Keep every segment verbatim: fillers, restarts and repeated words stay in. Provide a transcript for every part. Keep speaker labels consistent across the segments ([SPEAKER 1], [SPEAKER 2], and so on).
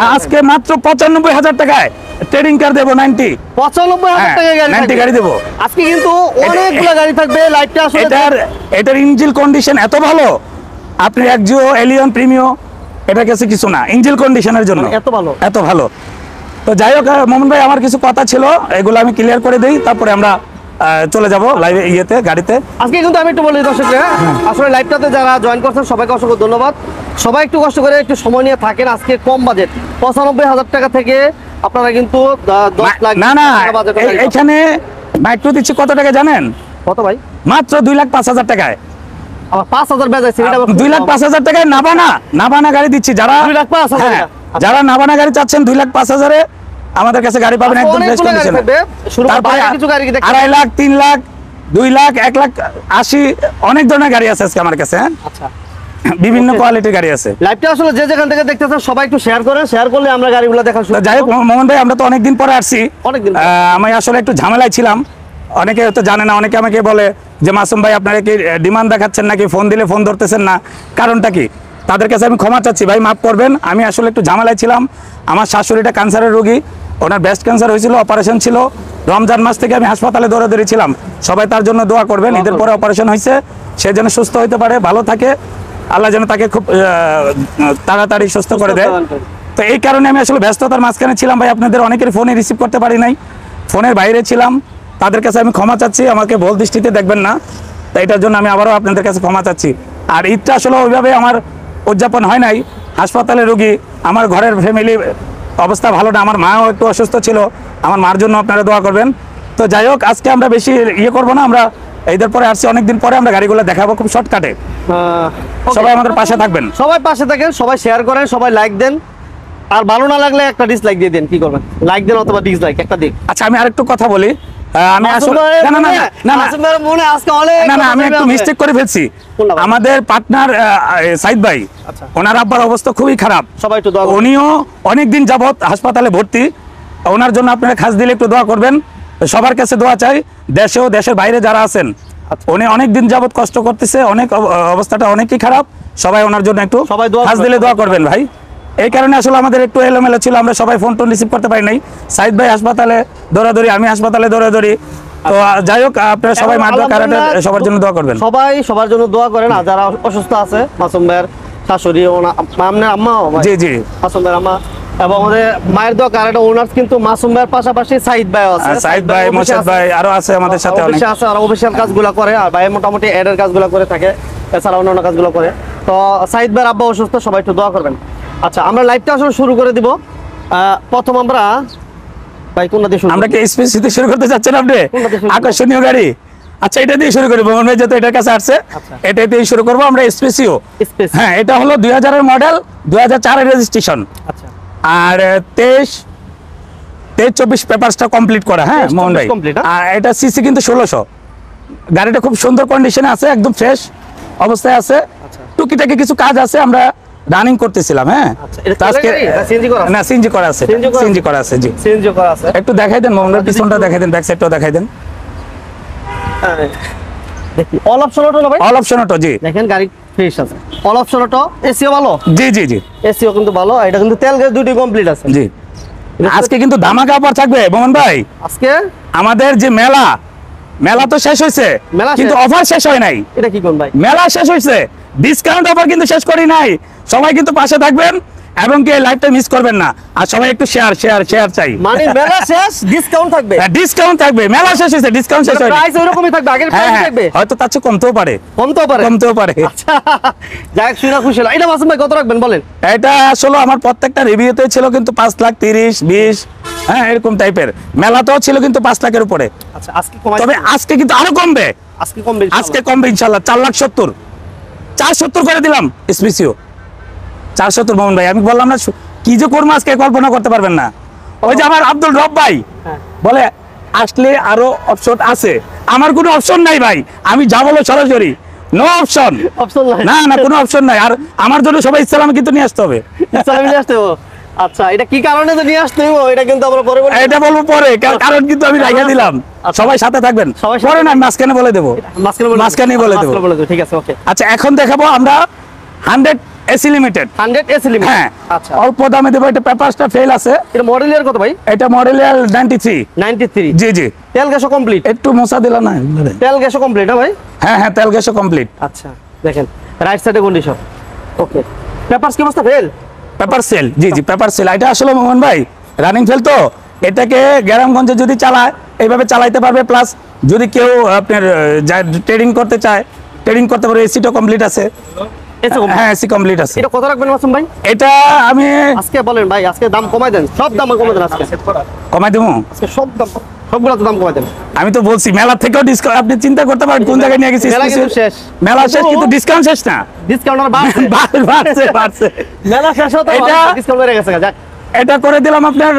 [SPEAKER 1] আজকে মাত্র পঁচানব্বই হাজার টাকায় ট্রেডিং কার দেবো নব্বই
[SPEAKER 2] পঁচানব্বই হাজার টাকায় গাড়ি
[SPEAKER 1] নব্বই গাড়ি দেবো
[SPEAKER 2] আজকে কিন্তু অনেকগুলো গাড়ি থাকবে লাইটটা আসলে
[SPEAKER 1] এটার এটার ইঞ্জিন কন্ডিশন এত ভালো আপনি একজিও এলিয়ন প্রিমিও এটা কাছে কিছু না ইঞ্জিন কন্ডিশনের জন্য
[SPEAKER 2] এত ভালো
[SPEAKER 1] এত ভালো তো যাই হোক মোমন ভাই আমার কিছু কথা ছিল এগুলো আমি ক্লিয়ার করে দেই তারপরে আমরা চলে যাব লাইভে ইয়েতে গাড়িতে
[SPEAKER 2] আজকে কিন্তু আমি একটু বলি দর্শককে আসলে লাইভটাতে যারা জয়েন করছেন সবাইকে অসংখ্য ধন্যবাদ সবাই একটু কষ্ট করে একটু সময় নিয়ে থাকেন আজকে কম বাজেট পঁচানব্বই হাজার টাকা থেকে আপনারা কিন্তু দশ লাখ
[SPEAKER 1] না না এখানে মাইক্রো দিচ্ছি কত টাকা জানেন
[SPEAKER 2] কত ভাই
[SPEAKER 1] মাত্র দুই লাখ পাঁচ হাজার টাকায়
[SPEAKER 2] আবার পাঁচ হাজার বেজাইছে এটা
[SPEAKER 1] দুই লাখ পাঁচ হাজার টাকায় নাবানা নাবানা গাড়ি দিচ্ছি যারা
[SPEAKER 2] দুই লাখ পাঁচ হাজার
[SPEAKER 1] যারা নাবানা গাড়ি চাচ্ছেন দুই লাখ পাঁচ হাজারে আমাদের কাছে গাড়ি পাবেন একদম ফ্রেশ কন্ডিশনে তারপরে আড়াই লাখ তিন লাখ দুই লাখ এক লাখ আশি অনেক ধরনের গাড়ি আছে আজকে আমার কাছে হ্যাঁ
[SPEAKER 2] আচ্ছা
[SPEAKER 1] বিভিন্ন কোয়ালিটির গাড়ি আছে
[SPEAKER 2] লাইভটা আসলে যে যেখান থেকে দেখতেছেন সবাই একটু শেয়ার করেন শেয়ার করলে আমরা গাড়িগুলো দেখা শুরু
[SPEAKER 1] যাই হোক মোহন ভাই আমরা তো অনেকদিন পরে আসছি
[SPEAKER 2] অনেকদিন
[SPEAKER 1] আমি আসলে একটু ঝামেলায় ছিলাম অনেকে হয়তো জানে না অনেকে আমাকে বলে যে মাসুম ভাই আপনারা কি ডিমান্ড দেখাচ্ছেন নাকি ফোন দিলে ফোন ধরতেছেন না কারণটা কি তাদের কাছে আমি ক্ষমা চাচ্ছি ভাই মাফ করবেন আমি আসলে একটু ঝামেলায় ছিলাম আমার শাশুড়িটা ক্যান্সারের রোগী ওনার ব্রেস্ট ক্যান্সার হয়েছিল অপারেশন ছিল রমজান মাস থেকে আমি হাসপাতালে দৌড়াদৌড়ি ছিলাম সবাই তার জন্য দোয়া করবেন ঈদের পরে অপারেশন হয়েছে সে যেন সুস্থ হতে পারে ভালো থাকে আল্লাহ যেন তাকে খুব তাড়াতাড়ি সুস্থ করে দেয় তো এই কারণে আমি আসলে ব্যস্ততার মাঝখানে ছিলাম ভাই আপনাদের অনেকের ফোনে রিসিভ করতে পারি নাই ফোনের বাইরে ছিলাম তাদের কাছে আমি ক্ষমা চাচ্ছি আমাকে ভুল দৃষ্টিতে দেখবেন না তো এটার জন্য আমি আবারও আপনাদের কাছে ক্ষমা চাচ্ছি আর ঈদটা আসলে ওইভাবে আমার উদযাপন হয় নাই হাসপাতালে রোগী আমার ঘরের ফ্যামিলি অবস্থা ভালো না আমার মাও একটু অসুস্থ ছিল আমার মার জন্য আপনারা দোয়া করবেন তো যাই হোক আজকে আমরা বেশি ইয়ে করবো না আমরা ঈদের পরে আসছি অনেকদিন পরে আমরা গাড়িগুলো দেখাবো খুব শর্টকাটে সবাই আমাদের পাশে থাকবেন
[SPEAKER 2] সবাই পাশে থাকেন সবাই শেয়ার করেন সবাই লাইক দেন আর ভালো না লাগলে একটা ডিসলাইক দিয়ে দেন কি করবেন লাইক দেন অথবা ডিসলাইক একটা দিন
[SPEAKER 1] আচ্ছা আমি আরেকটু কথা বলি আমি আসলে না না না না
[SPEAKER 2] মনে আজকে অনেক
[SPEAKER 1] না না আমি একটু মিস্টেক করে ফেলছি আমাদের পার্টনার সাইদ ভাই ওনার আব্বার অবস্থা খুবই খারাপ
[SPEAKER 2] সবাই একটু দোয়া
[SPEAKER 1] উনিও অনেকদিন যাবত হাসপাতালে ভর্তি ওনার জন্য আপনারা খাস দিলে একটু দোয়া করবেন সবার কাছে দোয়া চাই দেশেও দেশের বাইরে যারা আছেন উনি অনেক দিন যাবত কষ্ট করতেছে অনেক অবস্থাটা অনেকই খারাপ সবাই ওনার জন্য একটু খাস দিলে দোয়া করবেন ভাই এই কারণে আসলে আমাদের একটু এলোমেলো ছিল আমরা সবাই ফোন টোন রিসিভ করতে পারি নাই সাইদ ভাই হাসপাতালে দৌড়াদৌড়ি আমি হাসপাতালে দৌড়াদৌড়ি তো যাই হোক আপনারা সবাই মাদুয়া কারাটে সবার জন্য দোয়া করবেন
[SPEAKER 2] সবাই সবার জন্য দোয়া করেন আর যারা অসুস্থ আছে মাসুম ভাইয়ের শাশুড়ি আপনার আম্মা
[SPEAKER 1] জি জি
[SPEAKER 2] মাসুম ভাইয়ের আম্মা এবং আমাদের মায়ের দোয়া কারাটে ওনার্স কিন্তু মাসুম ভাইয়ের পাশাপাশি সাইদ ভাই আছে
[SPEAKER 1] সাইদ ভাই মোশাদ ভাই আরো আছে আমাদের সাথে অনেক
[SPEAKER 2] আছে আর অফিশিয়াল কাজগুলো করে আর ভাই মোটামুটি এডের কাজগুলো করে থাকে এছাড়া অন্যান্য কাজগুলো করে তো সাইদ ভাইয়ের আব্বা অসুস্থ সবাই একটু দোয়া করবেন আচ্ছা আমরা লাইভটা আসলে শুরু করে দিব প্রথম আমরা ভাই কোনটা দিয়ে শুরু
[SPEAKER 1] আমরা কি স্পেস দিয়ে শুরু করতে যাচ্ছেন আপনি আকর্ষণীয় গাড়ি আচ্ছা এটা দিয়ে শুরু করি মোহন ভাই যেহেতু এটার কাছে আসছে এটা দিয়ে শুরু করব আমরা স্পেসিও হ্যাঁ এটা হলো দুই হাজার এর মডেল দুই হাজার চার এর রেজিস্ট্রেশন আচ্ছা আর তেইশ তেইশ চব্বিশ পেপারসটা কমপ্লিট করা হ্যাঁ মোহন ভাই আর এটা সিসি কিন্তু ষোলোশো গাড়িটা খুব সুন্দর কন্ডিশনে আছে একদম ফ্রেশ অবস্থায় আছে টুকিটাকি কিছু কাজ আছে আমরা রানিং করতেছিলাম হ্যাঁ আজকে না সিএনজি করা আছে সিএনজি করা আছে জি
[SPEAKER 2] সিএনজি করা আছে
[SPEAKER 1] একটু দেখাই দেন মোহনের পিছনটা দেখাই দেন ব্যাক সাইডটাও দেখাই দেন
[SPEAKER 2] দেখি অল অপশন অটো না ভাই
[SPEAKER 1] অল অপশন অটো জি
[SPEAKER 2] দেখেন গাড়ি ফ্রেশ আছে অল অপশন অটো এসিও ভালো
[SPEAKER 1] জি জি জি
[SPEAKER 2] এসিও কিন্তু ভালো এটা কিন্তু তেল গ্যাস দুটোই কমপ্লিট আছে
[SPEAKER 1] জি আজকে কিন্তু ধামাকা অফার থাকবে মোহন ভাই
[SPEAKER 2] আজকে
[SPEAKER 1] আমাদের যে মেলা মেলা তো শেষ হয়েছে কিন্তু অফার শেষ হয় নাই
[SPEAKER 2] এটা কি কোন ভাই
[SPEAKER 1] মেলা শেষ হয়েছে ডিসকাউন্ট অফার কিন্তু শেষ করি নাই সবাই কিন্তু পাশে থাকবেন এবং কি লাইভটা মিস করবেন না আর সবাই একটু শেয়ার শেয়ার শেয়ার চাই
[SPEAKER 2] মানে মেলা শেষ ডিসকাউন্ট থাকবে
[SPEAKER 1] ডিসকাউন্ট থাকবে মেলা শেষ হয়েছে ডিসকাউন্ট শেষ হয়
[SPEAKER 2] প্রাইস এরকমই থাকবে আগের প্রাইস থাকবে
[SPEAKER 1] হয়তো তার চেয়ে কমতেও পারে
[SPEAKER 2] কমতেও পারে
[SPEAKER 1] কমতেও পারে
[SPEAKER 2] আচ্ছা যাক শুনে খুশি হলাম এটা মাসুম ভাই কত রাখবেন বলেন
[SPEAKER 1] এটা আসলে আমার প্রত্যেকটা রিভিউতে ছিল কিন্তু পাঁচ লাখ তিরিশ বিশ হ্যাঁ এরকম টাইপের মেলাতেও ছিল কিন্তু পাঁচ লাখের উপরে
[SPEAKER 2] আচ্ছা আজকে কমাই
[SPEAKER 1] তবে আজকে কিন্তু আরো কমবে
[SPEAKER 2] আজকে কমবে
[SPEAKER 1] আজকে কমবে ইনশাআল্লাহ চার লাখ সত্তর চার সত্তর করে দিলাম স্পেসিও চার সত্তর মোহন ভাই আমি বললাম না কি যে করবো আজকে কল্পনা করতে পারবেন না ওই যে আমার আব্দুল রব ভাই বলে আসলে আরো অপশন আছে আমার কোনো অপশন নাই ভাই আমি যা বলো সরাসরি নো অপশন
[SPEAKER 2] অপশন
[SPEAKER 1] না না কোনো অপশন নাই আর আমার জন্য সবাই ইসলাম কিন্তু নিয়ে আসতে হবে
[SPEAKER 2] ইসলাম নিয়ে আসতে হবে আচ্ছা এটা কি কারণে তো নিয়ে আসতে হবে এটা কিন্তু আমরা পরে বলবো
[SPEAKER 1] এটা বলবো পরে কারণ কিন্তু আমি রাইখা দিলাম সবাই সাথে থাকবেন পরে না মাঝখানে বলে দেবো
[SPEAKER 2] মাঝখানে
[SPEAKER 1] মাঝখানে বলে দেবো
[SPEAKER 2] ঠিক আছে ওকে
[SPEAKER 1] আচ্ছা এখন দেখাবো আমরা hundred AC limited.
[SPEAKER 2] Hundred AC limit.
[SPEAKER 1] হ্যাঁ
[SPEAKER 2] আচ্ছা,
[SPEAKER 1] অল্প দামে দেবো, এটা পেপারসটা ফেল আছে।
[SPEAKER 2] এটা মডেল ইয়ার কত ভাই?
[SPEAKER 1] এটা model year ninety three.
[SPEAKER 2] Ninety three.
[SPEAKER 1] জি জি।
[SPEAKER 2] তেল গ্যাসও কমপ্লিট?
[SPEAKER 1] একটু মশা দিলা না?
[SPEAKER 2] তেল গ্যাসও কমপ্লিট হ্যাঁ ভাই?
[SPEAKER 1] হ্যাঁ হ্যাঁ তেল গ্যাসও কমপ্লিট।
[SPEAKER 2] আচ্ছা দেখেন রাইট সাইডে কন্ডিশন। ওকে, পেপারস কি অবস্থা? ফেল?
[SPEAKER 1] পেপার সেল। জি জি পেপার সেল। এটা আসলে মোহন ভাই রানিং ফেল তো, এটাকে গ্রামগঞ্জে যদি চালায় এইভাবে চালাইতে পারবে, প্লাস যদি কেউ আপনার ট্রেডিং করতে চায় ট্রেডিং করতে পারবে। এসিটা কমপ্লিট আছে।
[SPEAKER 2] AC complete?
[SPEAKER 1] হ্যাঁ এসি কমপ্লিট আছে।
[SPEAKER 2] এটা কত রাখবেন মাসুম ভাই?
[SPEAKER 1] এটা আমি
[SPEAKER 2] আজকে বলেন ভাই, আজকে দাম কমাই দেন, সব দাম কমাই দেন আজকে।
[SPEAKER 1] কমাই দেবো
[SPEAKER 2] আজকে সব দাম, সবগুলো দাম কমাই দেন।
[SPEAKER 1] আমি তো বলছি মেলা থেকেও ডিসকাউন্ট, আপনি চিন্তা করতে পারেন কোন জায়গায় নিয়ে গেছি।
[SPEAKER 2] মেলা কিন্তু শেষ।
[SPEAKER 1] মেলা শেষ কিন্তু ডিসকাউন্ট শেষ না।
[SPEAKER 2] ডিসকাউন্ট আর বাড়ছে
[SPEAKER 1] বাড়ছে বাড়ছে বাড়ছে।
[SPEAKER 2] মেলা শেষ হতে
[SPEAKER 1] এটা-
[SPEAKER 2] ডিসকাউন্ট বেড়ে গেছে। যাক,
[SPEAKER 1] এটা করে দিলাম আপনার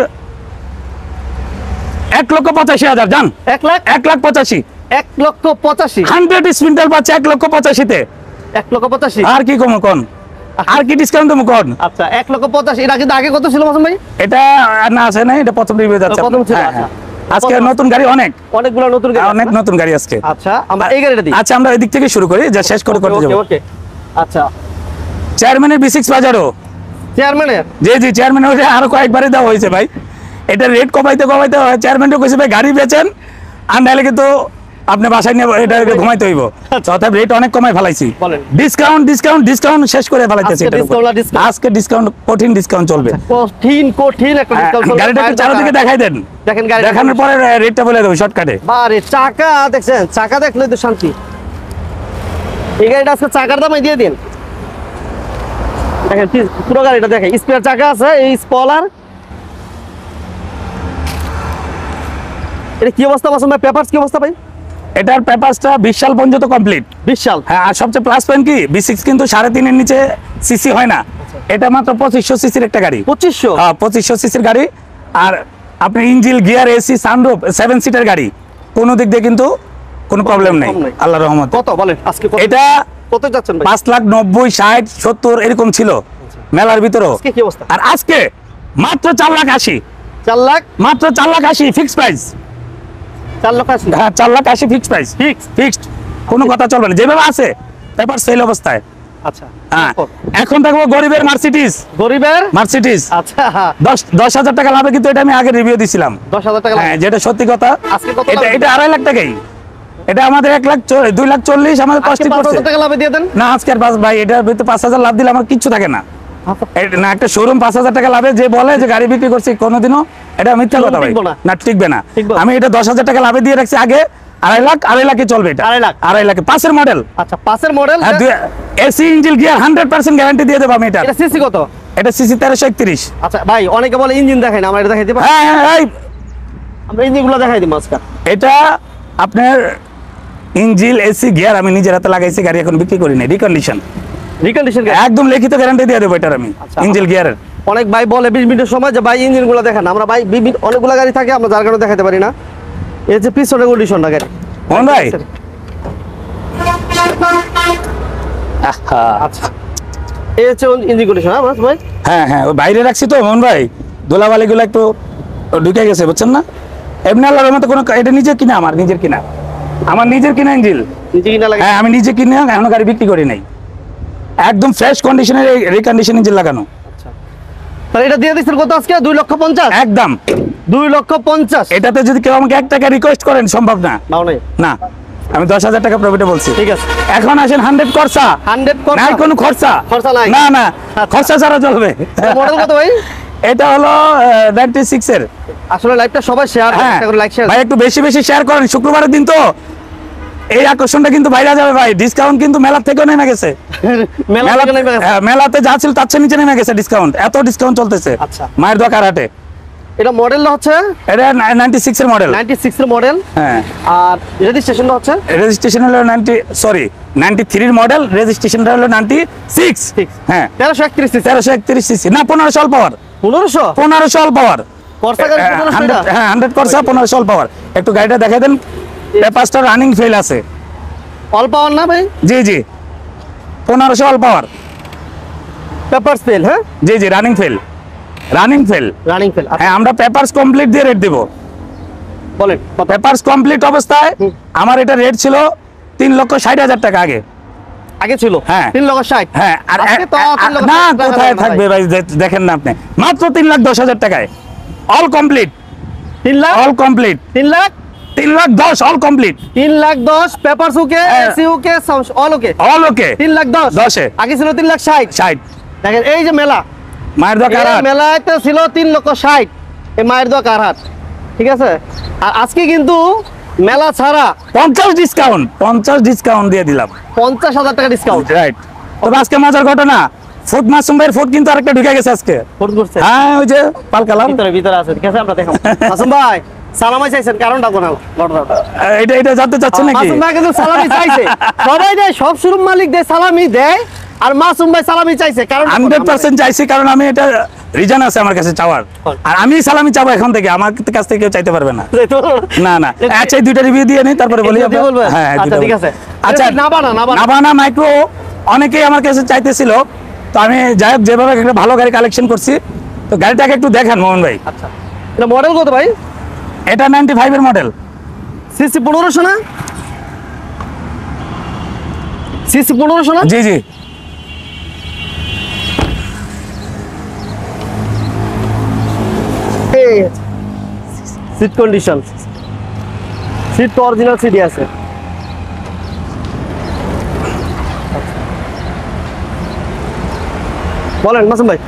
[SPEAKER 1] এক লক্ষ পঁচাশি হাজার। যান
[SPEAKER 2] এক লাখ
[SPEAKER 1] এক লাখ পঁচাশি।
[SPEAKER 2] এক লক্ষ পঁচাশি।
[SPEAKER 1] হান্ড্রেড স্পিন্টার পাচ্ছে এক লক্ষ পঁচাশিতে।
[SPEAKER 2] এক লক্ষ পঁচাশি।
[SPEAKER 1] আর কি কম কোন, আর কি ডিসকাউন্ট দেবো কোন?
[SPEAKER 2] আচ্ছা এক লক্ষ পঁচাশি। এটা কিন্তু আগে কত ছিল মাসুম ভাই?
[SPEAKER 1] এটা আর না আছে না, এটা প্রথম রিভিউ যাচ্ছে।
[SPEAKER 2] প্রথম ছিল,
[SPEAKER 1] হ্যাঁ, হ্যাঁ।
[SPEAKER 2] আচ্ছা।
[SPEAKER 1] আজকে
[SPEAKER 2] প্রথম-
[SPEAKER 1] নতুন গাড়ি অনেক
[SPEAKER 2] অনেকগুলো নতুন গাড়ি
[SPEAKER 1] অনেক
[SPEAKER 2] আছে না?
[SPEAKER 1] নতুন গাড়ি আজকে।
[SPEAKER 2] আচ্ছা আমরা এই গাড়িটা দিই।
[SPEAKER 1] আচ্ছা আমরা এদিক থেকে শুরু করি, যা শেষ করে করতে
[SPEAKER 2] ওকে
[SPEAKER 1] যাবো।
[SPEAKER 2] ওকে। আচ্ছা
[SPEAKER 1] চেয়ারম্যানের বি সিক্স বাজারও।
[SPEAKER 2] চেয়ারম্যানের?
[SPEAKER 1] জি জি চেয়ারম্যান ওটা আরো কয়েকবারই দেওয়া হয়েছে ভাই। এটা রেট কমাইতে কমাইতে চেয়ারম্যানও কইছে ভাই গাড়ি বেচেন, আর নাহলে কিন্তু আপনি বাসায় নিয়ে এটা ঘুমাইতে হইব। অর্থাৎ রেট অনেক কমাই ফেলাইছি।
[SPEAKER 2] বলেন।
[SPEAKER 1] ডিসকাউন্ট ডিসকাউন্ট ডিসকাউন্ট শেষ করে ফেলাইতেছি।
[SPEAKER 2] আজকে
[SPEAKER 1] এটার উপর।
[SPEAKER 2] discount না discount?
[SPEAKER 1] আজকে ডিসকাউন্ট, কঠিন ডিসকাউন্ট চলবে।
[SPEAKER 2] কঠিন কঠিন একটা
[SPEAKER 1] হ্যাঁ,
[SPEAKER 2] ডিসকাউন্ট।
[SPEAKER 1] গাড়িটা একটু চারো দিকে দেখাই দেন।
[SPEAKER 2] দেখেন গাড়ি
[SPEAKER 1] দেখানোর পরে রেটটা বলে দেবো শর্টকাটে।
[SPEAKER 2] বারে চাকা দেখছেন, চাকা দেখলে তো শান্তি। এই গাড়িটা আজকে চাকার দামে দিয়ে দিন। দেখেন please, পুরো গাড়িটা দেখেন, স্পেয়ার চাকা আছে, এই স্পলার। এটা কি অবস্থা মাসুম ভাই? পেপারস কি অবস্থা ভাই?
[SPEAKER 1] এটার পেপারসটা বিশ সাল পর্যন্ত কমপ্লিট।
[SPEAKER 2] বিশ সাল?
[SPEAKER 1] হ্যাঁ, আর সবচেয়ে প্লাস পয়েন্ট কি বি সিক্স কিন্তু সাড়ে তিনের নিচে সিসি হয় না। এটা মাত্র পঁচিশশো সিসির একটা গাড়ি।
[SPEAKER 2] পঁচিশশো?
[SPEAKER 1] হ্যাঁ পঁচিশশো সিসির গাড়ি। আর আপনি engine gear AC sunroof seven seater গাড়ি, কোনো দিক দিয়ে কিন্তু কোনো প্রবলেম নেই
[SPEAKER 2] কম নেই।
[SPEAKER 1] আল্লাহ রহমত।
[SPEAKER 2] কত বলেন আজকে? কত-
[SPEAKER 1] এটা
[SPEAKER 2] কত যাচ্ছেন ভাই?
[SPEAKER 1] পাঁচ লাখ নব্বই ষাট সত্তর এরকম ছিল মেলার ভিতরেও।
[SPEAKER 2] আজকে কি অবস্থা?
[SPEAKER 1] আর আজকে মাত্র চার লাখ আশি।
[SPEAKER 2] চার লাখ?
[SPEAKER 1] মাত্র চার লাখ আশি ফিক্সড প্রাইস।
[SPEAKER 2] চার লক্ষ আশি?
[SPEAKER 1] হ্যাঁ চার লাখ আশি ফিক্সড প্রাইস।
[SPEAKER 2] Fixed?
[SPEAKER 1] ফিক্সড, কোনো কথা চলবে না, যেভাবে আছে পেপার সেল অবস্থায়।
[SPEAKER 2] আচ্ছা
[SPEAKER 1] হ্যাঁ এখন দেখবো গরিবের মার্সিডিজ।
[SPEAKER 2] গরিবের?
[SPEAKER 1] মার্সিডিজ
[SPEAKER 2] আচ্ছা
[SPEAKER 1] দশ দশ হাজার টাকা লাভে, কিন্তু এটা আমি আগে রিভিউ দিছিলাম।
[SPEAKER 2] দশ হাজার টাকা
[SPEAKER 1] হ্যাঁ যেটা সত্যি কথা।
[SPEAKER 2] আজকে কত
[SPEAKER 1] এটা
[SPEAKER 2] লাভ?
[SPEAKER 1] এটা আড়াই লাখ টাকাই। এটা আমাদের এক লাখ চল- দুই লাখ চল্লিশ আমাদের
[SPEAKER 2] আজকে
[SPEAKER 1] কস্টিং
[SPEAKER 2] পাঁচ
[SPEAKER 1] করছে।
[SPEAKER 2] হাজার টাকা লাভে দিয়ে দেন।
[SPEAKER 1] না আজকে আর পাঁচ ভাই এটার ভিতরে পাঁচ হাজার লাভ দিলে আমার কিচ্ছু থাকে না। এ- না একটা শোরুম পাঁচ হাজার টাকা লাভে যে বলে যে গাড়ি বিক্রি করছি, কোনোদিনও এটা মিথ্যা
[SPEAKER 2] Showroom
[SPEAKER 1] কথা ভাই।
[SPEAKER 2] টিকবো না।
[SPEAKER 1] না টিকবে না।
[SPEAKER 2] টিকবো।
[SPEAKER 1] আমি এটা দশ হাজার টাকা লাভে দিয়ে রাখছি আগে। আড়াই লাখ আড়াই লাখে চলবে এটা।
[SPEAKER 2] আড়াই লাখ?
[SPEAKER 1] আড়াই লাখে পাঁচের মডেল।
[SPEAKER 2] আচ্ছা পাঁচের model?
[SPEAKER 1] AC engine gear hundred percent guarantee দিয়ে দেবো আমি এটা।
[SPEAKER 2] এটা সিসি কত?
[SPEAKER 1] এটা সিসি তেরোশো একত্রিশ।
[SPEAKER 2] আচ্ছা ভাই অনেকে বলে ইঞ্জিন দেখাই না, আমরা এটা দেখাই দিব।
[SPEAKER 1] হ্যাঁ হ্যাঁ এই,
[SPEAKER 2] আমরা ইঞ্জিন গুলো দেখাই দিব আজকে।
[SPEAKER 1] এটা আপনার ইঞ্জিল এসি গিয়ার আমি নিজের হাতে লাগাইছি, গাড়ি এখন বিক্রি করি নাই, রিকন্ডিশন
[SPEAKER 2] রিকন্ডিশন?
[SPEAKER 1] একদম লিখিত গ্যারান্টি দিয়ে দেবো এটার আমি।
[SPEAKER 2] আচ্ছা।
[SPEAKER 1] ইঞ্জিল গিয়ারের
[SPEAKER 2] অনেক ভাই বলে বিশ মিনিটের সময় যে ভাই ইঞ্জিন গুলো দেখান, আমরা ভাই বিভিন্ন অনেকগুলো গাড়ি থাকে, আমরা যার কারণে দেখাতে পারি না। এই যে পিছনে কন্ডিশনটা গাড়ি।
[SPEAKER 1] মোহন ভাই।
[SPEAKER 2] আচ্ছা এই হচ্ছে ইঞ্জিন কন্ডিশন। হ্যাঁ ভাই
[SPEAKER 1] হ্যাঁ হ্যাঁ ওই বাইরে রাখছি তো মোহন ভাই, ধুলাবালি গুলো একটু ঢুকে গেছে বুঝছেন না। এমনি আল্লাহর মতো কোনো, এটা নিজের কিনা, আমার নিজের কিনা, আমার নিজের কিনা ইঞ্জিল।
[SPEAKER 2] নিজে কিনা লাগে?
[SPEAKER 1] হ্যাঁ আমি নিজে কিনে এখনো গাড়ি বিক্রি করি নাই, একদম ফ্রেশ কন্ডিশনের রিকন্ডিশন ইঞ্জিন লাগানো।
[SPEAKER 2] আচ্ছা তাহলে এটা দিয়ে দিচ্ছেন কত আজকে? দুই লক্ষ পঞ্চাশ?
[SPEAKER 1] একদম
[SPEAKER 2] দুই লক্ষ পঞ্চাশ?
[SPEAKER 1] এটাতে যদি কেউ আমাকে এক টাকা রিকোয়েস্ট করেন সম্ভব না।
[SPEAKER 2] নাও নাই?
[SPEAKER 1] না আমি দশ হাজার টাকা প্রফিটে বলছি।
[SPEAKER 2] ঠিক আছে
[SPEAKER 1] এখন আসেন হান্ড্রেড খরচা।
[SPEAKER 2] হান্ড্রেড
[SPEAKER 1] নাই কোনো খরচা।
[SPEAKER 2] খরচা নাই?
[SPEAKER 1] না না
[SPEAKER 2] আচ্ছা।
[SPEAKER 1] খরচা ছাড়া চলবে।
[SPEAKER 2] মডেল কত ভাই?
[SPEAKER 1] এটা হলো নাইনটি সিক্স এর।
[SPEAKER 2] আসলে লাইভটা সবাই শেয়ার
[SPEAKER 1] হ্যাঁ
[SPEAKER 2] করে, লাইক শেয়ার।
[SPEAKER 1] ভাই একটু বেশি বেশি শেয়ার করেন, শুক্রবারের দিন তো এই আকর্ষণটা কিন্তু বাইরে যাবে ভাই। ডিসকাউন্ট কিন্তু মেলা থেকেও নেমে গেছে।
[SPEAKER 2] মেলা
[SPEAKER 1] মেলা-
[SPEAKER 2] থেকে নেমে গেছে।
[SPEAKER 1] হ্যাঁ, মেলাতে যা ছিল তার চেয়ে নিচে নেমে গেছে ডিসকাউন্ট, এত ডিসকাউন্ট চলতেছে।
[SPEAKER 2] আচ্ছা।
[SPEAKER 1] মায়ের দোকান হাটে।
[SPEAKER 2] এটা মডেলটা হচ্ছে
[SPEAKER 1] এটা নাইনটি সিক্স এর মডেল।
[SPEAKER 2] নাইনটি সিক্স এর মডেল।
[SPEAKER 1] হ্যাঁ
[SPEAKER 2] আর রেজিস্ট্রেশনটা হচ্ছে
[SPEAKER 1] রেজিস্ট্রেশন হলো নাইনটি সরি নাইনটি থ্রির মডেল, রেজিস্ট্রেশনটা হলো নাইনটি সিক্স।
[SPEAKER 2] Six।
[SPEAKER 1] হ্যাঁ
[SPEAKER 2] তেরোশো একত্রিশ সিসি।
[SPEAKER 1] তেরোশো একত্রিশ সিসি না পনেরোশো অল পাওয়ার।
[SPEAKER 2] পনেরোশো?
[SPEAKER 1] পনেরোশো অল পাওয়ার।
[SPEAKER 2] কর্সা গাড়ি পনেরোশো এটা?
[SPEAKER 1] হ্যাঁ হান্ড্রেড করছে পনেরোশো অল পাওয়ার। একটু গাড়িটা দেখাই দেন, পেপারসটা রানিং ফেল আছে।
[SPEAKER 2] অল পাওয়ার না ভাই?
[SPEAKER 1] জি জি পনেরোশো অল পাওয়ার।
[SPEAKER 2] Papers file? হ্যাঁ
[SPEAKER 1] জি জি running file, running file.
[SPEAKER 2] Running file?
[SPEAKER 1] হ্যাঁ আমরা পেপারস কমপ্লিট দিয়ে রেট দেবো।
[SPEAKER 2] বলেন কত?
[SPEAKER 1] পেপারস কমপ্লিট অবস্থায়
[SPEAKER 2] হুম।
[SPEAKER 1] আমার এটা রেট ছিল তিন লক্ষ ষাট হাজার টাকা আগে।
[SPEAKER 2] আগে ছিল
[SPEAKER 1] হ্যাঁ।
[SPEAKER 2] তিন লক্ষ ষাট
[SPEAKER 1] হ্যাঁ আর
[SPEAKER 2] আজকে তো
[SPEAKER 1] আর-
[SPEAKER 2] তিন লক্ষ
[SPEAKER 1] না
[SPEAKER 2] ষাট টাকা
[SPEAKER 1] কোথায়
[SPEAKER 2] লাগে না
[SPEAKER 1] থাকবে
[SPEAKER 2] ভাই।
[SPEAKER 1] ভাই দে- দেখেন না আপনি মাত্র তিন লাখ দশ হাজার টাকায় অল কমপ্লিট
[SPEAKER 2] তিন লাখ
[SPEAKER 1] অল কমপ্লিট
[SPEAKER 2] তিন লাখ
[SPEAKER 1] তিন লাখ দশ অল কমপ্লিট
[SPEAKER 2] তিন লাখ দশ পেপার ওকে
[SPEAKER 1] হ্যাঁ।
[SPEAKER 2] AC okay all okay
[SPEAKER 1] all okay
[SPEAKER 2] তিন লাখ দশ
[SPEAKER 1] দশে।
[SPEAKER 2] আগে ছিল তিন লাখ ষাট
[SPEAKER 1] ষাট
[SPEAKER 2] দেখেন এই যে মেলা
[SPEAKER 1] মায়ের দোকান
[SPEAKER 2] এই মেলায় তো ছিল তিন লক্ষ ষাট এই মায়ের দোয়া কারহাট ঠিক আছে আর আজকে কিন্তু মেলা ছাড়া
[SPEAKER 1] পঞ্চাশ ডিসকাউন্ট পঞ্চাশ ডিসকাউন্ট দিয়ে দিলাম
[SPEAKER 2] পঞ্চাশ হাজার টাকা ডিসকাউন্ট
[SPEAKER 1] রাইট তবে আজকে মজার ঘটনা ফুড মাসুম ভাইয়ের ফুড কিন্তু আরেকটা ঢুকে গেছে আজকে
[SPEAKER 2] ফোন করছে
[SPEAKER 1] হ্যাঁ ওই যে পাল কালাম
[SPEAKER 2] ভিতরে ভিতরে আছে ঠিক আছে আমরা দেখাবো মাসুম ভাই সালামাই চাইছেন কারণটা কোন ঘটনাটা
[SPEAKER 1] এটা এটা জানতে চাচ্ছেন নাকি
[SPEAKER 2] মাসুম ভাই কিন্তু সালামি চাইছে সবাই দেয় সব শোরুম মালিক দেয় সালামি দেয় আর মাসুম ভাই সালামি চাইছে কারণ
[SPEAKER 1] হান্ড্রেড পার্সেন্ট চাইছি কারণ আমি এটা রিজন আছে আমার কাছে চাওয়ার আর আমি সালামি চাবো এখন থেকে আমার কাছ থেকে কেউ চাইতে পারবে না না না আচ্ছা এই দুইটা রিভিউ দিয়ে নিই তারপরে বলি
[SPEAKER 2] এই দুইটা বলবেন?
[SPEAKER 1] হ্যাঁ এই
[SPEAKER 2] আচ্ছা,
[SPEAKER 1] দুইটা
[SPEAKER 2] ঠিক
[SPEAKER 1] বলবো।
[SPEAKER 2] আছে।
[SPEAKER 1] আচ্ছা
[SPEAKER 2] এটা নাবানা, নাবানা।
[SPEAKER 1] নাবানা মাইক্রো অনেকেই আমার কাছে চাইতেছিল তো আমি যাই হোক যেভাবে একটা ভালো গাড়ি কালেকশন করছি তো গাড়িটাকে একটু দেখান মোহন ভাই
[SPEAKER 2] আচ্ছা এটা মডেল কত ভাই
[SPEAKER 1] এটা নাইনটি ফাইভ এর মডেল
[SPEAKER 2] সিসি পনেরোশো না সিসি পনেরোশো না
[SPEAKER 1] জি জি
[SPEAKER 2] সিট কন্ডিশন সিট তো অরিজিনাল সিডি আছে বলেন মাসুম ভাই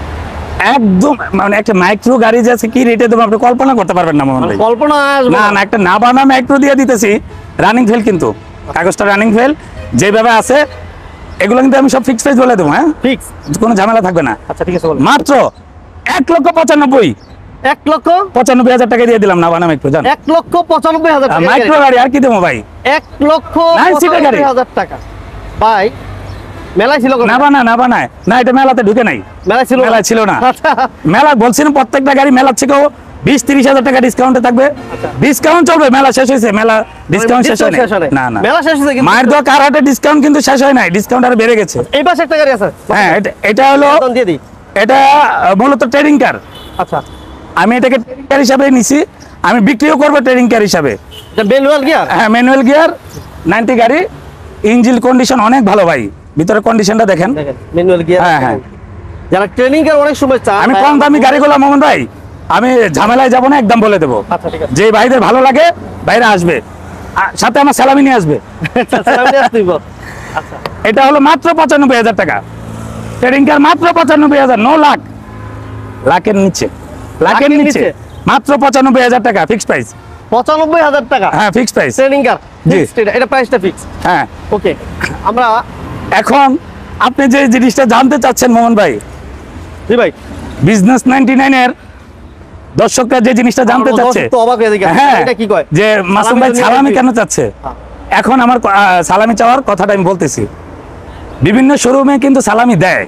[SPEAKER 1] একদম মানে একটা মাইক্রো গাড়ি যে আছে কি রেটে দেবো আপনি কল্পনা করতে পারবেন না মোহন
[SPEAKER 2] মানে
[SPEAKER 1] ভাই
[SPEAKER 2] কল্পনা আসবে
[SPEAKER 1] না না একটা নাবানা মাইক্রো দিয়ে দিতেছি রানিং ফেল কিন্তু কাগজটা রানিং ফেল যেভাবে আছে এগুলো কিন্তু আমি সব ফিক্স প্রাইস বলে দেবো হ্যাঁ
[SPEAKER 2] ফিক্স
[SPEAKER 1] কোনো ঝামেলা থাকবে না
[SPEAKER 2] আচ্ছা ঠিক আছে বলেন
[SPEAKER 1] মাত্র এক লক্ষ পঁচানব্বই
[SPEAKER 2] এক লক্ষ
[SPEAKER 1] পঁচানব্বই হাজার টাকা দিয়ে দিলাম নাবানা মাইক্রো জান
[SPEAKER 2] এক লক্ষ পঁচানব্বই হাজার টাকা
[SPEAKER 1] মাইক্রো গাড়ি আর কি দেবো ভাই
[SPEAKER 2] এক লক্ষ
[SPEAKER 1] Nine seater গাড়ি।
[SPEAKER 2] পঁচানব্বই হাজার টাকা ভাই মেলায় ছিল কত?
[SPEAKER 1] নাবানা নাবানা না এটা মেলাতে ঢুকে নাই
[SPEAKER 2] মেলায় ছিল
[SPEAKER 1] মেলায় ছিল না।
[SPEAKER 2] আচ্ছা
[SPEAKER 1] মেলা বলছিলাম প্রত্যেকটা গাড়ি মেলার থেকেও বিশ তিরিশ হাজার টাকা ডিসকাউন্টে থাকবে
[SPEAKER 2] আচ্ছা।
[SPEAKER 1] ডিসকাউন্ট চলবে মেলা শেষ হয়েছে মেলা ডিসকাউন্ট শেষ হয়
[SPEAKER 2] discount শেষ হয়
[SPEAKER 1] না
[SPEAKER 2] নাই।
[SPEAKER 1] না
[SPEAKER 2] মেলা শেষ হয়েছে কিন্তু-
[SPEAKER 1] মায়ের দোয়া কার হাটে ডিসকাউন্ট কিন্তু শেষ হয় নাই ডিসকাউন্ট আর বেড়ে গেছে
[SPEAKER 2] এই পাশে একটা গাড়ি আছে
[SPEAKER 1] হ্যাঁ এটা- এটা হলো
[SPEAKER 2] বেতন দিয়ে দিই
[SPEAKER 1] এটা আহ, মূলত ট্রেডিং কার
[SPEAKER 2] আচ্ছা
[SPEAKER 1] আমি এটাকে ট্রেডিং কার হিসাবে নিছি আমি বিক্রিও করবো ট্রেডিং কার হিসাবে
[SPEAKER 2] এটা বেলুয়াল গিয়ার
[SPEAKER 1] হ্যাঁ ম্যানুয়াল গিয়ার নাইনটি গাড়ি ইঞ্জিন কন্ডিশন অনেক ভালো ভাই ভিতরে কন্ডিশনটা দেখেন
[SPEAKER 2] দেখেন ম্যানুয়াল গিয়ার
[SPEAKER 1] হ্যাঁ, হ্যাঁ।
[SPEAKER 2] যারা ট্রেনিং এর অনেক সময় চান
[SPEAKER 1] আমি কম দামি গাড়িগুলো মোহন ভাই আমি ঝামেলায় যাবো না একদম বলে দেবো
[SPEAKER 2] আচ্ছা ঠিক আছে
[SPEAKER 1] যে ভাইদের ভালো লাগে বাইরে আসবে আর সাথে আমার সালামি নিয়ে আসবে
[SPEAKER 2] সালাম দিয়ে আসতে দিব। আচ্ছা
[SPEAKER 1] এটা হলো মাত্র পঁচানব্বই হাজার টাকা ট্রেডিং কার মাত্র পঁচানব্বই হাজার ন লাখ লাখের নিচে লাখের
[SPEAKER 2] লাখের
[SPEAKER 1] নিচে
[SPEAKER 2] নিচে?
[SPEAKER 1] মাত্র পঁচানব্বই হাজার টাকা ফিক্স প্রাইস
[SPEAKER 2] পঁচানব্বই হাজার টাকা
[SPEAKER 1] হ্যাঁ ফিক্স প্রাইস
[SPEAKER 2] ট্রেনিং কার
[SPEAKER 1] জি।
[SPEAKER 2] এটা প্রাইসটা ফিক্স
[SPEAKER 1] হ্যাঁ
[SPEAKER 2] ওকে আমরা
[SPEAKER 1] এখন আপনি যে জিনিসটা জানতে চাচ্ছেন মোহন ভাই
[SPEAKER 2] জি ভাই
[SPEAKER 1] বিজনেস নাইনটি নাইন এর দর্শকরা যে জিনিসটা জানতে
[SPEAKER 2] আমার
[SPEAKER 1] চাচ্ছে
[SPEAKER 2] দর্শক তো অবাক হয়ে দেখে
[SPEAKER 1] হ্যাঁ
[SPEAKER 2] এটা কি কয়
[SPEAKER 1] যে মাসুম
[SPEAKER 2] সালামি
[SPEAKER 1] ভাই
[SPEAKER 2] তো নিয়ে
[SPEAKER 1] সালামি
[SPEAKER 2] আসবি।
[SPEAKER 1] কেন চাচ্ছে
[SPEAKER 2] হ্যাঁ।
[SPEAKER 1] এখন আমার ক- আহ, সালামি চাওয়ার কথাটা আমি বলতেছি বিভিন্ন শোরুমে কিন্তু সালামি দেয়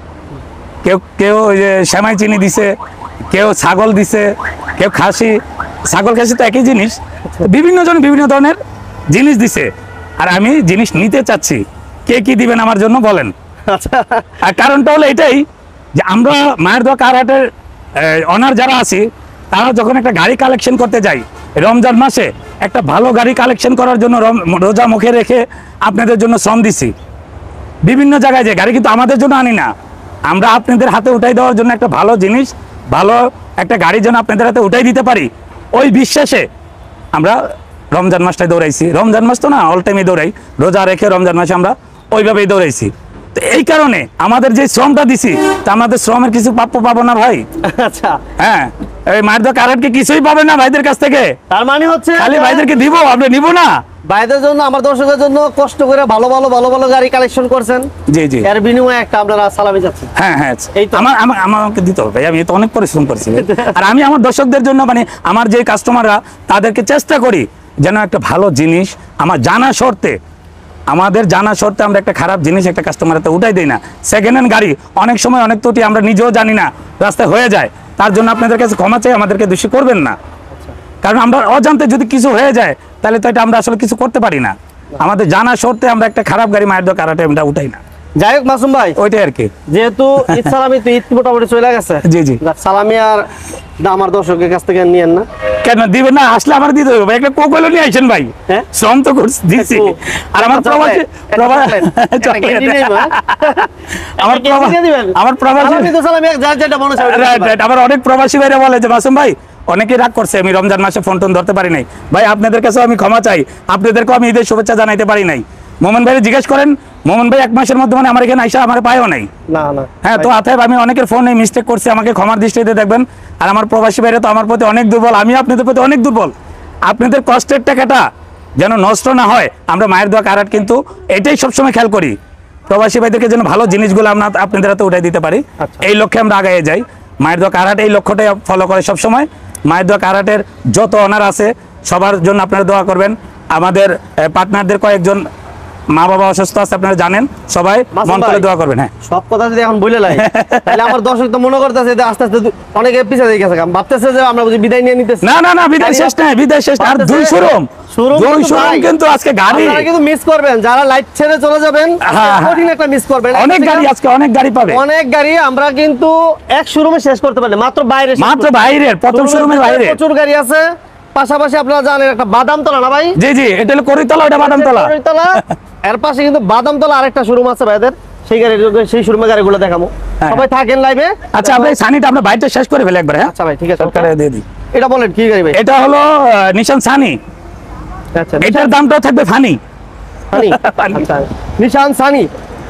[SPEAKER 1] কেউ কেউ ওই যে সেমাই চিনি দিছে কেউ ছাগল দিছে কেউ খাসি ছাগল খাসি তো একই জিনিস বিভিন্ন জন বিভিন্ন ধরনের জিনিস দিছে আর আমি জিনিস নিতে চাচ্ছি কে কি দিবেন আমার জন্য বলেন
[SPEAKER 2] আচ্ছা
[SPEAKER 1] আর কারণটা হলো এটাই যে আমরা মায়ের দোয়া কার হাটের অনার যারা আছি তারা যখন একটা গাড়ি কালেকশন করতে যাই রমজান মাসে একটা ভালো গাড়ি কালেকশন করার জন্য রম- রোজা মুখে রেখে আপনাদের জন্য শ্রম দিছি বিভিন্ন জায়গায় যে গাড়ি কিন্তু আমাদের জন্য আনি না আমরা আপনাদের হাতে উঠাই দেওয়ার জন্য একটা ভালো জিনিস ভালো একটা গাড়ি যেন আপনাদের হাতে উঠাই দিতে পারি ওই বিশ্বাসে আমরা রমজান মাসটাই দৌড়াইছি রমজান মাস তো না অল টাইমই দৌড়াই রোজা রেখে রমজান মাসে আমরা ওইভাবেই দৌড়াইছি তো এই কারণে আমাদের যে শ্রমটা দিছি তা আমাদের শ্রমের কিছু প্রাপ্য পাবো না ভাই
[SPEAKER 2] আচ্ছা
[SPEAKER 1] হ্যাঁ এই মায়ের দোয়া কারণকে কিছুই পাবে না ভাইদের কাছ থেকে
[SPEAKER 2] তার মানে হচ্ছে
[SPEAKER 1] খালি ভাইদেরকে দিব আপনি নিব না
[SPEAKER 2] ভাইদের জন্য আমার দর্শকের জন্য কষ্ট করে ভালো ভালো ভালো ভালো গাড়ি কালেকশন করছেন
[SPEAKER 1] জি জি
[SPEAKER 2] এর বিনিময়ে একটা আপনারা সালামি যাচ্ছেন
[SPEAKER 1] হ্যাঁ হ্যাঁ
[SPEAKER 2] এই তো।
[SPEAKER 1] আমার আমার আমাকে দিতে হবে ভাই আমি তো অনেক পরিশ্রম করছি ভাই। আর আমি আমার দর্শকদের জন্য মানে আমার যে কাস্টমাররা তাদেরকে চেষ্টা করি যেন একটা ভালো জিনিস আমার জানা শর্তে আমাদের জানা শর্তে আমরা একটা খারাপ জিনিস একটা কাস্টমারতে উঠাই দিই না সেকেন্ড হ্যান্ড গাড়ি অনেক সময় অনেক ত্রুটি আমরা নিজেও জানি না রাস্তায় হয়ে যায় তার জন্য আপনাদের কাছে ক্ষমা চাই আমাদেরকে দোষী করবেন না কারণ আমরা অজান্তে যদি কিছু হয়ে যায় তাহলে তো এটা আমরা আসলে কিছু করতে পারি না আমাদের জানা শর্তে আমরা একটা খারাপ গাড়ি মায়ের দোকান কারাটে আমরা উঠাই না
[SPEAKER 2] যাই হোক মাসুম ভাই
[SPEAKER 1] ওইটাই আর কি
[SPEAKER 2] যেহেতু ঈদ সালামি তো ঈদ মোটামুটি চলে গেছে
[SPEAKER 1] জি জি
[SPEAKER 2] সালামি আর আমার দর্শকের কাছ থেকে নিয়েন না
[SPEAKER 1] কেন দিবেন না? আসলে আমার দিতে হবে ভাই, একটা কোক হলো নিয়ে আসেন ভাই।
[SPEAKER 2] হ্যাঁ?
[SPEAKER 1] শ্রম তো করছি দিচ্ছি।
[SPEAKER 2] কোক।
[SPEAKER 1] আর আমার
[SPEAKER 2] একটা
[SPEAKER 1] প্রবাসী
[SPEAKER 2] চকলেট,
[SPEAKER 1] প্রবা-
[SPEAKER 2] একটা চকলেট, একটা
[SPEAKER 1] চকলেট।
[SPEAKER 2] ক্যান্ডি নেই মা।
[SPEAKER 1] আমার
[SPEAKER 2] একটা
[SPEAKER 1] প্রবা-
[SPEAKER 2] ক্যান্ডি দিয়ে দিবেন।
[SPEAKER 1] আমার প্রবাসী
[SPEAKER 2] সালামি তো সালামি, যার যেটা মনে হয় ওটা
[SPEAKER 1] রাইট
[SPEAKER 2] দিবেন।
[SPEAKER 1] রাইট। আবার অনেক প্রবাসী ভাইরা বলে যে মাসুম ভাই অনেকেই রাগ করছে আমি রমজান মাসে ফোন টোন ধরতে পারি নাই। ভাই আপনাদের কাছেও আমি ক্ষমা চাই, আপনাদেরকেও আমি ঈদের শুভেচ্ছা জানাইতে পারি নাই। মোমেন ভাইরে জিজ্ঞেস করেন, মোমেন ভাই এক মাসের মধ্যে মানে আমার এখানে আইসা আমার পায়ও নাই।
[SPEAKER 2] না না
[SPEAKER 1] হ্যাঁ, তো অতএব আমি অনেকের ফোনে মিস্টেক করছি, আমাকে ক্ষমার দৃষ্টিতে দেখবেন। আর আমার প্রবাসী ভাইরা তো আমার প্রতি অনেক দুর্বল, আমি আপনাদের প্রতি অনেক দুর্বল। আপনাদের কষ্টের টাকাটা যেন নষ্ট না হয়, আমরা মায়ের দোয়া কারাট কিন্তু এটাই সবসময় খেয়াল করি, প্রবাসী ভাইদেরকে যেন ভালো জিনিসগুলো আমরা আপনাদের হাতে উঠাই দিতে পারি।
[SPEAKER 2] আচ্ছা।
[SPEAKER 1] এই লক্ষ্যে আমরা আগায় যাই। মায়ের দোয়া কারাট এই লক্ষ্যটাই ফলো করে সবসময়। মায়ের দোয়া কারাটের যত অনার আছে সবার জন্য আপনারা দোয়া করবেন। আমাদের পার্টনারদের কয়েকজন মা বাবা অসুস্থ আছে, আপনারা জানেন, সবাই
[SPEAKER 2] মাসুম
[SPEAKER 1] মন করে
[SPEAKER 2] ভাই,
[SPEAKER 1] দোয়া করবেন। হ্যাঁ,
[SPEAKER 2] সব কথা যদি এখন বলে লাই তাহলে আমার দর্শক তো মনে করতেছে যে আস্তে আস্তে অনেকে পিছিয়ে দিয়ে গেছে, ভাবতেছে যে আমরা বুঝি বিদায় নিয়ে নিতেছি।
[SPEAKER 1] না না না, বিদায় শেষ নাই, বিদায় শেষ নাই। আর দুই শোরুম
[SPEAKER 2] শোরুম
[SPEAKER 1] দুই
[SPEAKER 2] কিন্তু
[SPEAKER 1] শোরুম
[SPEAKER 2] ভাই,
[SPEAKER 1] কিন্তু আজকে গাড়ি
[SPEAKER 2] আপনারা কিন্তু মিস করবেন, যারা লাইট ছেড়ে চলে যাবেন
[SPEAKER 1] হ্যাঁ, হ্যাঁ।
[SPEAKER 2] কঠিন একটা মিস করবেন।
[SPEAKER 1] অনেক গাড়ি আজকে, অনেক গাড়ি পাবে,
[SPEAKER 2] অনেক গাড়ি আমরা কিন্তু এক শোরুমে শেষ করতে পারি না, মাত্র বাইরে শেষ
[SPEAKER 1] মাত্র
[SPEAKER 2] করতে-
[SPEAKER 1] বাইরের প্রথম শোরুমের
[SPEAKER 2] শোরুমের
[SPEAKER 1] বাইরে।
[SPEAKER 2] প্রচুর গাড়ি আছে। পাশাপাশি আপনারা জানেন একটা বাদামতলা না ভাই,
[SPEAKER 1] জি জি, এটা হলো করিতলা, ওটা বাদামতলা।
[SPEAKER 2] করিতলা, এর পাশে কিন্তু বাদামতলা আরেকটা শোরুম আছে ভাইদের, সেই গাড়ি সেই শোরুমের গাড়িগুলো দেখাবো।
[SPEAKER 1] হ্যাঁ।
[SPEAKER 2] সবাই থাকেন লাইভে।
[SPEAKER 1] আচ্ছা, আমরা এই সানিটা আমরা বাইরটা শেষ করে ফেলে একবার। হ্যাঁ,
[SPEAKER 2] আচ্ছা ভাই, ঠিক আছে,
[SPEAKER 1] সরকারে দিয়ে দিই।
[SPEAKER 2] এটা বলেন কি গাড়ি ভাই?
[SPEAKER 1] এটা হলো নিশান সানি,
[SPEAKER 2] আচ্ছা
[SPEAKER 1] এটার দামটাও থাকবে ফানি,
[SPEAKER 2] সানি, আচ্ছা নিশান সানি,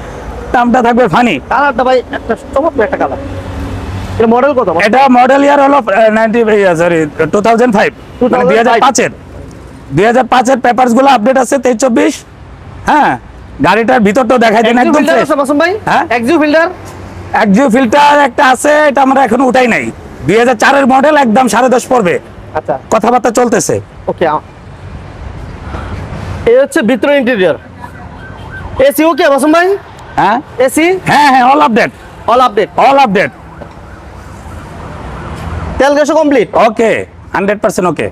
[SPEAKER 1] দামটা থাকবে ফানি।
[SPEAKER 2] কালারটা ভাই একটা চমৎকার একটা কালার। এটা মডেল কত?
[SPEAKER 1] এটা মডেল ইয়ার হলো ninety sorry two thousand five, মানে দুই হাজার পাঁচের দুই হাজার পাঁচের পেপারস গুলো আপডেট আছে তেইশ চব্বিশ। হ্যাঁ, গাড়িটার ভিতরটাও দেখাই দেন, একদম
[SPEAKER 2] ফিল্টার
[SPEAKER 1] ফ্রেশ।
[SPEAKER 2] আছে মাসুম ভাই?
[SPEAKER 1] হ্যাঁ?
[SPEAKER 2] এক্সিউ ফিল্টার
[SPEAKER 1] একজিও ফিল্টার একটা আছে, এটা আমরা এখনো উঠাই নাই। দুই হাজার চারের মডেল, একদম সাড়ে দশ পড়বে,
[SPEAKER 2] আচ্ছা
[SPEAKER 1] কথাবার্তা চলতেছে।
[SPEAKER 2] ওকে। এই হচ্ছে ভিতরে ইন্টেরিয়র। এসি ওকে মাসুম ভাই?
[SPEAKER 1] হ্যাঁ
[SPEAKER 2] এসি
[SPEAKER 1] হ্যাঁ হ্যাঁ, all update,
[SPEAKER 2] all update,
[SPEAKER 1] all update.
[SPEAKER 2] তেল গ্যাসও complete.
[SPEAKER 1] Okay, hundred percent okay.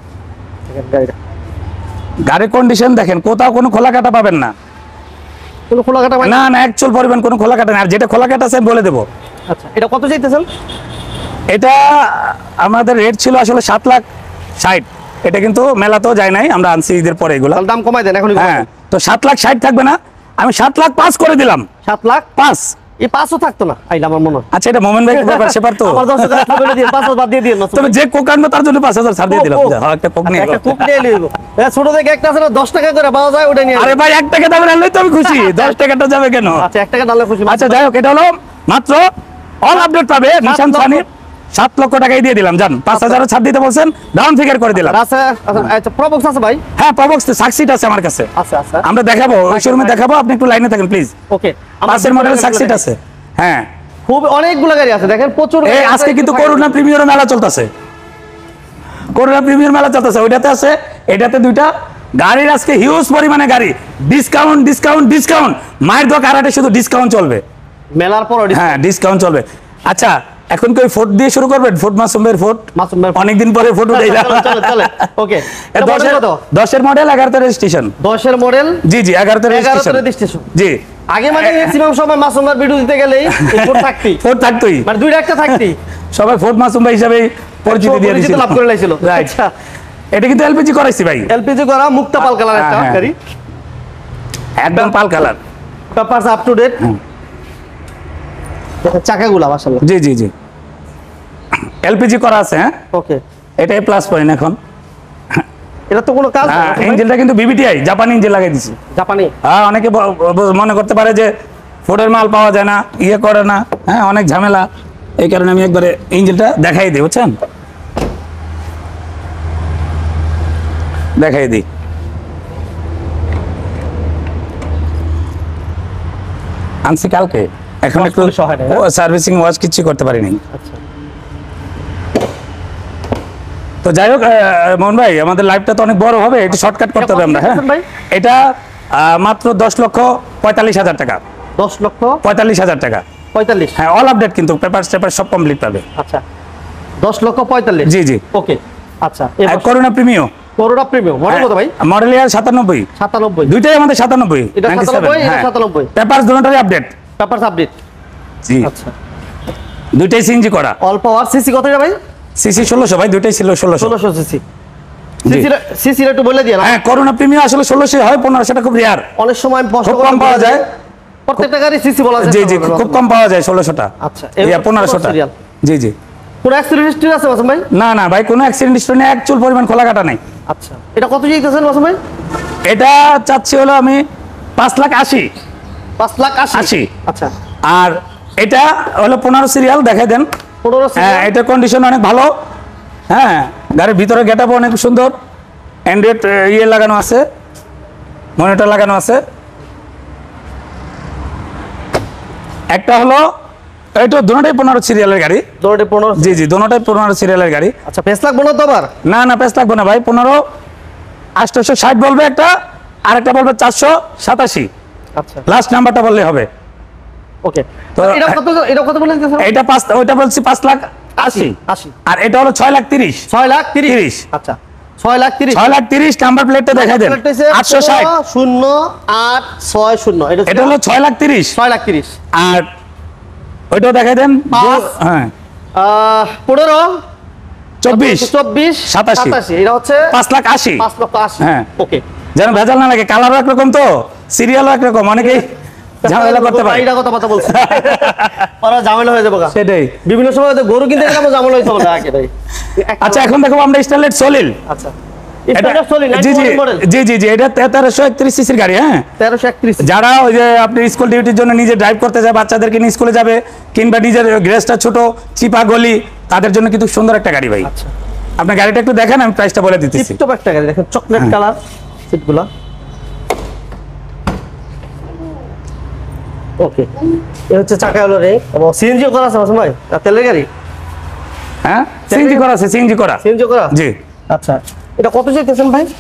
[SPEAKER 1] গাড়ির কন্ডিশন দেখেন, কোথাও কোনো খোলা কাটা পাবেন না।
[SPEAKER 2] কোনো খোলা কাটা
[SPEAKER 1] না না, অ্যাকচুয়াল পরিমাণ কোনো খোলা কাটা না। আর যেটা খোলা কাটা আছে আমি বলে দেবো।
[SPEAKER 2] আচ্ছা, এটা কত চাইতেছেন?
[SPEAKER 1] এটা আমাদের রেট ছিল আসলে সাত লাখ ষাট, এটা কিন্তু মেলাতেও যায় নাই, আমরা আনছি ঈদের পরে এগুলো।
[SPEAKER 2] তাহলে দাম কমাই দেন এখন।
[SPEAKER 1] হ্যাঁ, তো সাত লাখ ষাট থাকবে না, আমি সাত লাখ পাঁচ করে দিলাম।
[SPEAKER 2] সাত লাখ
[SPEAKER 1] পাঁচ।
[SPEAKER 2] এই পাঁচও থাকতো না আইলে আমার মনে হয়।
[SPEAKER 1] আচ্ছা, এটা মোমেন ভাই ব্যাপার সেপার তো।
[SPEAKER 2] আমার দশ টাকা বলে দিয়ে পাঁচ হাজার বাদ দিয়ে দিন মাসুম
[SPEAKER 1] তবে
[SPEAKER 2] ভাই।
[SPEAKER 1] যে কোক আনবে তার জন্য পাঁচ হাজার ছাড় দিয়ে দিলাম।
[SPEAKER 2] কোক,
[SPEAKER 1] হ্যাঁ, একটা কোক নিয়ে
[SPEAKER 2] একটা
[SPEAKER 1] গেলাম।
[SPEAKER 2] কুক নিয়ে নিব। ছোট থেকে একটা আছে না, দশ টাকা করে পাওয়া যায়, ওটা নিয়ে
[SPEAKER 1] আরে ভাই, এক টাকা দামের আনলেই তো আমি খুশি, দশ টাকাটা যাবে কেন?
[SPEAKER 2] আচ্ছা, এক টাকা ডালে খুশি।
[SPEAKER 1] আচ্ছা, যাই হোক, এটা হলো মাত্র অল আপডেট পাবে নিশান
[SPEAKER 2] লক্ষ।
[SPEAKER 1] সানি, সাত লক্ষ টাকাই দিয়ে দিলাম। জান, পাঁচ হাজারও ছাড় দিতে বলছেন, ডাউন ফিগার করে দিলাম।
[SPEAKER 2] আচ্ছা আচ্ছা, আচ্ছা প্রবক্স আছে ভাই?
[SPEAKER 1] হ্যাঁ, প্রবক্স সাকসিট আছে আমার কাছে,
[SPEAKER 2] আচ্ছা আচ্ছা
[SPEAKER 1] আমরা দেখাবো, ওই শোরুমে দেখাবো, আপনি একটু লাইনে থাকেন প্লিজ।
[SPEAKER 2] ওকে।
[SPEAKER 1] পাঁচের মডেলের সাকসিট আছে। হ্যাঁ,
[SPEAKER 2] খুব অনেকগুলো গাড়ি আছে, দেখেন প্রচুর
[SPEAKER 1] এই
[SPEAKER 2] গাড়ি আছে।
[SPEAKER 1] আজকে কিন্তু করোনা প্রিমিয়ার মেলা চলতেছে, করোনা প্রিমিয়ার মেলা চলতেছে, ওইটাতে আছে, এটাতে দুইটা গাড়ির আজকে হিউজ পরিমাণে গাড়ি, ডিসকাউন্ট ডিসকাউন্ট ডিসকাউন্ট। মায়ের দোয়া কারাটে শুধু ডিসকাউন্ট চলবে।
[SPEAKER 2] মেলার পর
[SPEAKER 1] হ্যাঁ, ডিসকাউন্ট চলবে। আচ্ছা, এখন কি ফোর্ট দিয়ে শুরু করবেন? ফোর্ট মাসুমের ফোর্ট,
[SPEAKER 2] মাসুম ভাই
[SPEAKER 1] অনেকদিন পরে ফোর্ট উঠাইলাম।
[SPEAKER 2] চলে চলে ওকে।
[SPEAKER 1] দশের দশের মডেল, এগারোতে রেজিস্ট্রেশন।
[SPEAKER 2] দশের মডেল,
[SPEAKER 1] জি জি, এগারোতে
[SPEAKER 2] এগারোতে
[SPEAKER 1] রেজিস্ট্রেশন।
[SPEAKER 2] রেজিস্ট্রেশন।
[SPEAKER 1] জি,
[SPEAKER 2] আগে মানে ম্যাক্সিমাম সময় মাসুম ভাই ভিডিও দিতে গেলেই ফোর্ট থাকতি,
[SPEAKER 1] ফোর্ট থাকতোই,
[SPEAKER 2] মানে দুইটা একটা থাকতি,
[SPEAKER 1] সবাই ফোর্ট মাসুম ভাই হিসাবে পরিচিতি দিয়ে
[SPEAKER 2] পরিচিতি
[SPEAKER 1] দিয়েছিল,
[SPEAKER 2] লাভ করে লাইছিল।
[SPEAKER 1] রাইট।
[SPEAKER 2] আচ্ছা,
[SPEAKER 1] এটা কিন্তু এলপিজি করাইছি ভাই,
[SPEAKER 2] এলপিজি করা মুক্তা পাল কালার একটা
[SPEAKER 1] হ্যাঁ, হ্যাঁ।
[SPEAKER 2] গাড়ি,
[SPEAKER 1] একদম pearl colour.
[SPEAKER 2] Papers up to date.
[SPEAKER 1] হুম।
[SPEAKER 2] চাকাগুলা মাশাআল্লাহ।
[SPEAKER 1] জি জি জি, এলপিজি করা আছে। হ্যাঁ,
[SPEAKER 2] ওকে,
[SPEAKER 1] এটাই প্লাস পয়েন্ট এখন।
[SPEAKER 2] এটা তো কোনো কাজ না
[SPEAKER 1] হ্যাঁ,
[SPEAKER 2] মাসুম ভাই?
[SPEAKER 1] ইঞ্জিনটা কিন্তু বিবিটিআই জাপানি ইঞ্জিন লাগাই দিছি।
[SPEAKER 2] জাপানি।
[SPEAKER 1] হ্যাঁ, অনেকে ব- ব- মনে করতে পারে যে ফোর্ডের মাল পাওয়া যায় না, ইয়ে করে না, হ্যাঁ, অনেক ঝামেলা, এই কারণে আমি একবারে ইঞ্জিনটা দেখাই দিই, বুঝছেন, দেখাই দিই। আনছি কালকে, এখন
[SPEAKER 2] Wash
[SPEAKER 1] একটু
[SPEAKER 2] polish হয় না, হ্যাঁ?
[SPEAKER 1] সার্ভিসিং ওয়াশ কিছু করতে পারিনি।
[SPEAKER 2] আচ্ছা,
[SPEAKER 1] তো যাই হোক, আহ, মোহন ভাই, আমাদের লাইভটা তো অনেক বড় হবে, একটু শর্টকাট করতে হবে আমরা। হ্যাঁ,
[SPEAKER 2] কত ভাই?
[SPEAKER 1] এটা আহ, মাত্র দশ লক্ষ পঁয়তাল্লিশ হাজার টাকা,
[SPEAKER 2] দশ লক্ষ
[SPEAKER 1] পঁয়তাল্লিশ হাজার টাকা।
[SPEAKER 2] পঁয়তাল্লিশ।
[SPEAKER 1] হ্যাঁ, অল আপডেট কিন্তু, পেপার টেপার সব কমপ্লিট পাবে।
[SPEAKER 2] আচ্ছা, দশ লক্ষ পঁয়তাল্লিশ।
[SPEAKER 1] জি জি।
[SPEAKER 2] ওকে, আচ্ছা।
[SPEAKER 1] Corolla Premio,
[SPEAKER 2] Corolla premium model কত ভাই?
[SPEAKER 1] মডেল ইয়ার সাতানব্বই,
[SPEAKER 2] সাতানব্বই।
[SPEAKER 1] দুইটাই আমাদের সাতানব্বই।
[SPEAKER 2] এটা সাতানব্বই, এটা সাতানব্বই।
[SPEAKER 1] পেপার দুটোটারই আপডেট।
[SPEAKER 2] Papers update.
[SPEAKER 1] জি,
[SPEAKER 2] আচ্ছা,
[SPEAKER 1] দুইটাই সিএনজি করা।
[SPEAKER 2] অল পাওয়ার সিসি কত এটা ভাই?
[SPEAKER 1] সিসি ষোলোশো ভাই, দুইটাই ছিল ষোলোশো।
[SPEAKER 2] ষোলোশো সিসি। সিসির একটু বলে দিয়ে না।
[SPEAKER 1] হ্যাঁ, করোনা প্রিমিয়াম আসলে ষোলোশো হয়, পনেরোশোটা খুব রেয়ার,
[SPEAKER 2] অনেক সময় আমি প্রশ্ন
[SPEAKER 1] খুব
[SPEAKER 2] করে
[SPEAKER 1] কম পাওয়া যায়।
[SPEAKER 2] প্রত্যেকটা গাড়ি সিসি বলা যায়।
[SPEAKER 1] জি জি, খুব কম পাওয়া যায় ষোলোশোটা।
[SPEAKER 2] আচ্ছা,
[SPEAKER 1] এই পনেরোশোটা। জি জি।
[SPEAKER 2] কোন অ্যাক্সিডেন্ট হিস্ট্রি আছে মাসুম ভাই?
[SPEAKER 1] না না ভাই, কোনো অ্যাক্সিডেন্ট হিস্টরি নেই, এক চুল পরিমাণ খোলা কাটা নাই।
[SPEAKER 2] আচ্ছা, এটা কত চাইতেছেন মাসুম ভাই?
[SPEAKER 1] এটা চাচ্ছি হলো আমি পাঁচ লাখ আশি।
[SPEAKER 2] পাঁচ লাখ আশি।
[SPEAKER 1] আশি।
[SPEAKER 2] আচ্ছা,
[SPEAKER 1] আর এটা হলো পনেরো সিরিয়াল, দেখাই দেন।
[SPEAKER 2] পনেরো
[SPEAKER 1] হ্যাঁ, এটা কন্ডিশন অনেক ভালো। হ্যাঁ, গাড়ির ভিতরে গেট আপ অনেক সুন্দর, অ্যান্ড্রয়েড ইয়ে লাগানো আছে, মনিটর লাগানো আছে। একটা হলো এটা দুটোটাই পনেরো সিরিয়ালের গাড়ি।
[SPEAKER 2] দৌড়ে পনেরো।
[SPEAKER 1] জি জি, দুটোটাই পনেরো সিরিয়ালের গাড়ি।
[SPEAKER 2] আচ্ছা, পেস লাগবে না তো আবার?
[SPEAKER 1] না না, পেস লাগবে না ভাই। পনেরো আটশোশো ষাট বলবে একটা, আরেকটা বলবে চারশো সাতাশি।
[SPEAKER 2] আচ্ছা,
[SPEAKER 1] লাস্ট নাম্বারটা বললে হবে।
[SPEAKER 2] ওকে।
[SPEAKER 1] তো
[SPEAKER 2] তো এটা কত, এটা কত বলেন স্যার?
[SPEAKER 1] এটা পাঁচ, ওইটা বলছি পাঁচ লাখ আশি।
[SPEAKER 2] আশি।
[SPEAKER 1] আর এটা হলো ছয় লাখ তিরিশ।
[SPEAKER 2] ছয় লাখ তিরিশ।
[SPEAKER 1] তিরিশ।
[SPEAKER 2] আচ্ছা, ছয় লাখ তিরিশ।
[SPEAKER 1] ছয় লাখ তিরিশ নাম্বার প্লেটটা দেখাই দেন। আটশো ষাট।
[SPEAKER 2] শূন্য আট ছয় শূন্য। এটা
[SPEAKER 1] এটা হলো ছয় লাখ তিরিশ।
[SPEAKER 2] ছয় লাখ তিরিশ।
[SPEAKER 1] আর ওইটাও দেখাই দেন।
[SPEAKER 2] পাঁচ।
[SPEAKER 1] হ্যাঁ,
[SPEAKER 2] আহ, পনেরো
[SPEAKER 1] চব্বিশ
[SPEAKER 2] চব্বিশ
[SPEAKER 1] সাতাশি।
[SPEAKER 2] সাতাশি। এটা হচ্ছে
[SPEAKER 1] পাঁচ লাখ আশি।
[SPEAKER 2] পাঁচ লক্ষ আশি।
[SPEAKER 1] হ্যাঁ।
[SPEAKER 2] ওকে।
[SPEAKER 1] যেন ভেজাল না লাগে, কালারও একরকম তো, সিরিয়ালও একরকম, অনেকেই ঝামেলা করতে পারে।
[SPEAKER 2] এটা কথা কথা বলছি, ওরা ঝামেলা হয়ে যাবে।
[SPEAKER 1] সেটাই,
[SPEAKER 2] বিভিন্ন সময় তো গরু কিনতে গেলে ঝামেলা হইতে পারে আগে ভাই।
[SPEAKER 1] আচ্ছা এখন দেখো আমরা স্টারলেট সলিল।
[SPEAKER 2] আচ্ছা,
[SPEAKER 1] এটা-
[SPEAKER 2] এটা চলি
[SPEAKER 1] জি জি
[SPEAKER 2] মডেল
[SPEAKER 1] জি জি জি, এটা তেরোশো একত্রিশ সিসির গাড়ি। হ্যাঁ,
[SPEAKER 2] তেরোশো একত্রিশ।
[SPEAKER 1] যারা ওই যে আপনি স্কুল ডিউটির জন্য নিজে ড্রাইভ করতে যায়, বাচ্চাদেরকে নিয়ে স্কুলে যাবে, কিংবা নিজের গ্রেসটা ছোট, চিপা গলি, তাদের জন্য কিন্তু সুন্দর একটা গাড়ি ভাই।
[SPEAKER 2] আচ্ছা,
[SPEAKER 1] আপনার গাড়িটা একটু দেখেন, আমি প্রাইসটা বলে দিতেছি।
[SPEAKER 2] টিপটপ একটা গাড়ি দেখেন, চকলেট কালার সিটগুলো। ওকে, এই হচ্ছে চাকা হলো রে, এবং সিএনজি করা আছে মাসুম ভাই? আর তেলের গাড়ি?
[SPEAKER 1] হ্যাঁ, সিএনজি করা আছে, সিএনজি করা।
[SPEAKER 2] সিএনজি করা?
[SPEAKER 1] জি।
[SPEAKER 2] আচ্ছা, এটা কত চাইতেছেন ভাই?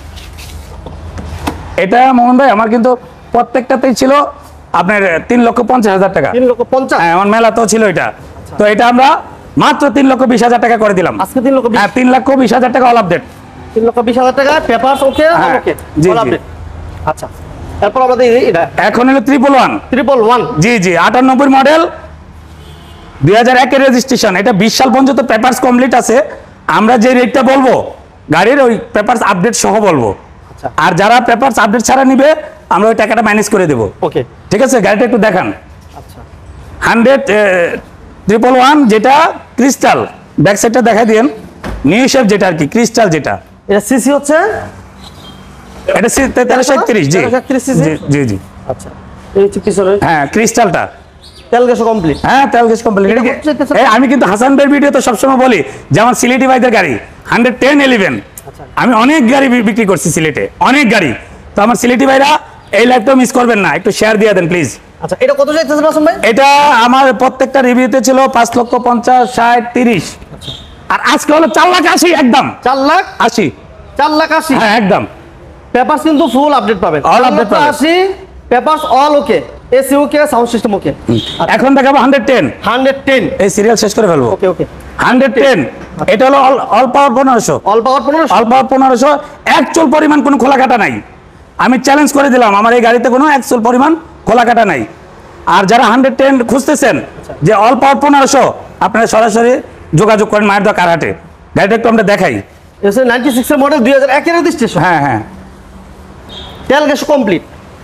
[SPEAKER 1] এটা মোহন ভাই আমার কিন্তু প্রত্যেকটাতেই ছিল আপনার তিন লক্ষ পঞ্চাশ হাজার টাকা।
[SPEAKER 2] তিন লক্ষ পঞ্চাশ।
[SPEAKER 1] হ্যাঁ, আমার মেলাতেও ছিল এটা। তো এটা আমরা মাত্র তিন লক্ষ বিশ হাজার টাকা করে দিলাম।
[SPEAKER 2] আজকে তিন লক্ষ বিশ।
[SPEAKER 1] হ্যাঁ, তিন লক্ষ বিশ হাজার টাকা অল আপডেট।
[SPEAKER 2] তিন লক্ষ বিশ হাজার টাকা পেপারস ওকে।
[SPEAKER 1] হ্যাঁ,
[SPEAKER 2] ওকে,
[SPEAKER 1] জি,
[SPEAKER 2] বল
[SPEAKER 1] জি।
[SPEAKER 2] আপডেট। আচ্ছা, এরপর আমাদের এটা
[SPEAKER 1] এখন হলো ট্রিপল ওয়ান।
[SPEAKER 2] Triple one.
[SPEAKER 1] জি জি, আটানব্বই মডেল, দুই হাজার একের রেজিস্ট্রেশন। এটা বিশ সাল পর্যন্ত পেপারস কমপ্লিট আছে। আমরা যে রেটটা বলবো গাড়ির, ওই পেপারস আপডেট সহ বলবো।
[SPEAKER 2] আচ্ছা,
[SPEAKER 1] আর যারা পেপারস আপডেট ছাড়া নিবে আমরা ওই টাকাটা ম্যানেজ করে দেবো।
[SPEAKER 2] ওকে।
[SPEAKER 1] ঠিক আছে, গাড়িটা একটু দেখান।
[SPEAKER 2] আচ্ছা,
[SPEAKER 1] হান্ড্রেড ট্রিপল ওয়ান, যেটা ক্রিস্টাল, ব্যাক সাইডটা দেখা দিন। নিউ শেপ যেটা আর কি, ক্রিস্টাল যেটা,
[SPEAKER 2] এটা সিসি হচ্ছে
[SPEAKER 1] এটা তেরোশো একত্রিশ। জি
[SPEAKER 2] তেরোশো একত্রিশ সিসি?
[SPEAKER 1] জি জি জি।
[SPEAKER 2] আচ্ছা, এই হচ্ছে পিছনে
[SPEAKER 1] হ্যাঁ, ক্রিস্টালটা।
[SPEAKER 2] তেল গ্যাস কমপ্লিট।
[SPEAKER 1] হ্যাঁ, তেল গ্যাস কমপ্লিট।
[SPEAKER 2] এটা হচ্ছে তেরোশো-
[SPEAKER 1] এই আমি কিন্তু হাসান ভাইয়ের ভিডিওতে সবসময় বলি, যেমন সিলেটি ভাইদের গাড়ি হান্ড্রেড টেন ইলেভেন,
[SPEAKER 2] আচ্ছা।
[SPEAKER 1] আমি অনেক গাড়ি বি- বিক্রি করছি সিলেটে, অনেক গাড়ি। তো আমার সিলেটি ভাইরা এই লাইভটাও মিস করবেন না, একটু শেয়ার দিয়ে দেন প্লিজ।
[SPEAKER 2] আচ্ছা, এটা কত চাইতেছেন মাসুম ভাই?
[SPEAKER 1] এটা আমার প্রত্যেকটা রিভিউতে ছিল পাঁচ লক্ষ পঞ্চাশ, ষাট, তিরিশ, আর আজকে হলো চার লাখ আশি একদম।
[SPEAKER 2] চার লাখ
[SPEAKER 1] আশি।
[SPEAKER 2] চার লাখ আশি।
[SPEAKER 1] হ্যাঁ, একদম।
[SPEAKER 2] পেপারস কিন্তু ফুল আপডেট পাবেন।
[SPEAKER 1] All update পাবেন।
[SPEAKER 2] আশি, papers all okay, AC okay, sound system okay.
[SPEAKER 1] এখন দেখাবো হান্ড্রেড টেন।
[SPEAKER 2] Hundred ten.
[SPEAKER 1] এই সিরিয়াল শেষ করে ফেলবো।
[SPEAKER 2] ওকে ওকে।
[SPEAKER 1] হান্ড্রেড টেন, এটা হলো অল পাওয়ার পনেরোশো।
[SPEAKER 2] অল পাওয়ার পনেরো।
[SPEAKER 1] অল পাওয়ার পনেরোশো, একচুল পরিমাণ কোনো খোলা কাটা নাই। আমি চ্যালেঞ্জ করে দিলাম, আমার এই গাড়িতে কোনো একচুল পরিমাণ খোলা কাটা নাই। আর যারা হান্ড্রেড টেন খুঁজতেছেন যে অল পাওয়ার পনেরোশো, আপনারা সরাসরি যোগাযোগ করেন মায়ের দোয়া কারহাটে। গাড়িটা একটু আমরা দেখাই।
[SPEAKER 2] এসে নাইনটি সিক্স এর মডেল, দুই হাজার একের রেজিস্ট্রেশন।
[SPEAKER 1] হ্যাঁ হ্যাঁ,
[SPEAKER 2] তেল গ্যাস কমপ্লিট,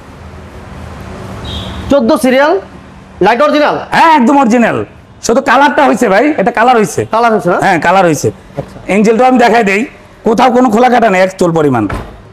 [SPEAKER 2] চোদ্দ সিরিয়াল, লাইট অরিজিনাল।
[SPEAKER 1] হ্যাঁ একদম অরিজিনাল, শুধু কালারটা হয়েছে ভাই, এটা কালার হয়েছে।
[SPEAKER 2] কালার হচ্ছে না?
[SPEAKER 1] হ্যাঁ কালার হয়েছে।
[SPEAKER 2] আচ্ছা।
[SPEAKER 1] ইঞ্জিনটাও আমি দেখাই দেই, কোথাও কোনো খোলা কাটা নেই, এক চুল পরিমাণ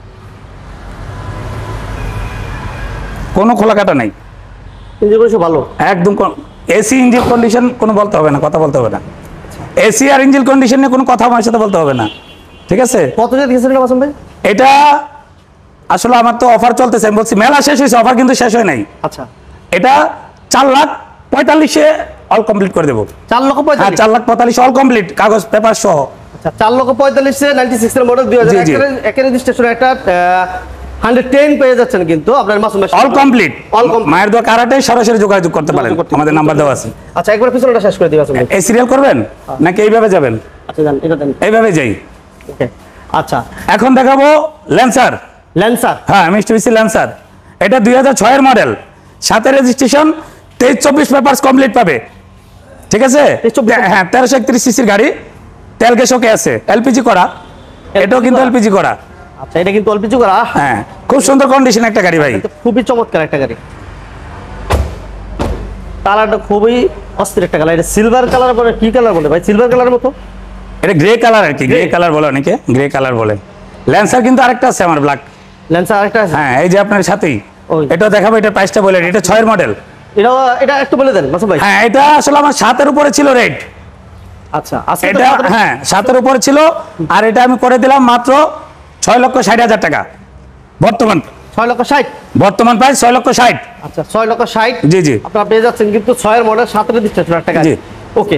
[SPEAKER 1] কোনো খোলা কাটা নাই,
[SPEAKER 2] ইঞ্জিন কন্ডিশন ভালো
[SPEAKER 1] একদম। এসি ইঞ্জিন কন্ডিশন কোনো বলতে হবে না, কথা বলতে হবে না। এসি আর ইঞ্জিন কন্ডিশন নিয়ে কোনো কথা আমার সাথে বলতে হবে না, ঠিক আছে?
[SPEAKER 2] কত যে দিয়েছেন এটা মাসুম ভাই?
[SPEAKER 1] এটা আসলে আমার তো অফার চলতেছে, আমি বলছি মেলা শেষ হয়েছে, অফার কিন্তু শেষ হয় নাই।
[SPEAKER 2] আচ্ছা,
[SPEAKER 1] এটা চার লাখ পঁয়তাল্লিশে অল কমপ্লিট করে দেবো।
[SPEAKER 2] চার লক্ষ
[SPEAKER 1] হ্যাঁ,
[SPEAKER 2] পঁয়তাল্লিশ।
[SPEAKER 1] চার লাখ পঁয়তাল্লিশ অল কমপ্লিট, কাগজ পেপার সহ।
[SPEAKER 2] আচ্ছা, চার লক্ষ পঁয়তাল্লিশে নাইনটি সিক্স এর মডেল, দুই হাজার
[SPEAKER 1] জি, জি।
[SPEAKER 2] একের রেজিস্ট্রেশন, একটা হান্ড্রেড টেন পেয়ে যাচ্ছেন কিন্তু আপনার মাসুম ভাই।
[SPEAKER 1] All complete.
[SPEAKER 2] All complete.
[SPEAKER 1] মায়ের দোয়া কারাটে সরাসরি যোগাযোগ করতে পারেন,
[SPEAKER 2] যোগাযোগ করতে
[SPEAKER 1] আমাদের নাম্বার দেওয়া আছে।
[SPEAKER 2] আচ্ছা, একবার পিছনটা শেষ করে দিই মাসুম ভাই।
[SPEAKER 1] এই সিরিয়াল করবেন নাকি এইভাবে যাবেন?
[SPEAKER 2] আচ্ছা, জান এটা দেন।
[SPEAKER 1] এইভাবে যাই।
[SPEAKER 2] ওকে। আচ্ছা,
[SPEAKER 1] এখন দেখাবো ল্যান্সার।
[SPEAKER 2] ল্যান্সার।
[SPEAKER 1] হ্যাঁ, মিস্টুবিসি ল্যান্সার। এটা দুই হাজার ছয়ের মডেল, সাথে রেজিস্ট্রেশন, তেইশ চব্বিশ পেপারস কমপ্লিট পাবে, ঠিক আছে?
[SPEAKER 2] তেইশ চব্বিশ।
[SPEAKER 1] হ্যাঁ, তেরোশো একত্রিশ সিসির গাড়ি, তেল গ্যাস ওকে আছে, এলপিজি করা। এটাও কিন্তু এলপিজি করা।
[SPEAKER 2] আচ্ছা, এটা কিন্তু এলপিজি করা।
[SPEAKER 1] হ্যাঁ, খুব সুন্দর কন্ডিশন একটা গাড়ি ভাই,
[SPEAKER 2] এটা খুবই চমৎকার একটা গাড়ি। কালারটা খুবই অস্থির একটা কালার। এটা সিলভার কালার বলে, কি কালার বলে ভাই? সিলভার কালারের মতো।
[SPEAKER 1] এটা গ্রে কালার আর কি, গ্রে কালার বলে অনেকে, গ্রে কালার বলে। ল্যান্সার কিন্তু আরেকটা আছে আমার ব্ল্যাক।
[SPEAKER 2] ল্যান্সার আরেকটা আছে?
[SPEAKER 1] হ্যাঁ, এই যে আপনার সাথেই
[SPEAKER 2] ওই।
[SPEAKER 1] এটা দেখাবো, এটা প্রাইসটা বলে, এটা ছয়ের মডেল।
[SPEAKER 2] এটা এটা একটু বলে দেন মাসুম ভাই।
[SPEAKER 1] হ্যাঁ, এটা আসলে আমার সাতের উপরে ছিল রেট।
[SPEAKER 2] আচ্ছা, আজকে তো
[SPEAKER 1] এটা
[SPEAKER 2] সাতের-
[SPEAKER 1] হ্যাঁ সাতের উপরে ছিল, আর এটা আমি করে দিলাম মাত্র ছয় লক্ষ ষাট হাজার টাকা বর্তমান।
[SPEAKER 2] ছয় লক্ষ ষাট।
[SPEAKER 1] বর্তমান প্রাইস ছয় লক্ষ ষাট।
[SPEAKER 2] আচ্ছা, ছয় লক্ষ ষাট।
[SPEAKER 1] জি জি,
[SPEAKER 2] আপনারা পেয়ে যাচ্ছেন কিন্তু ছয়ের মডেল, সাতের দিচ্ছে একটা গাড়ি।
[SPEAKER 1] জি।
[SPEAKER 2] ওকে,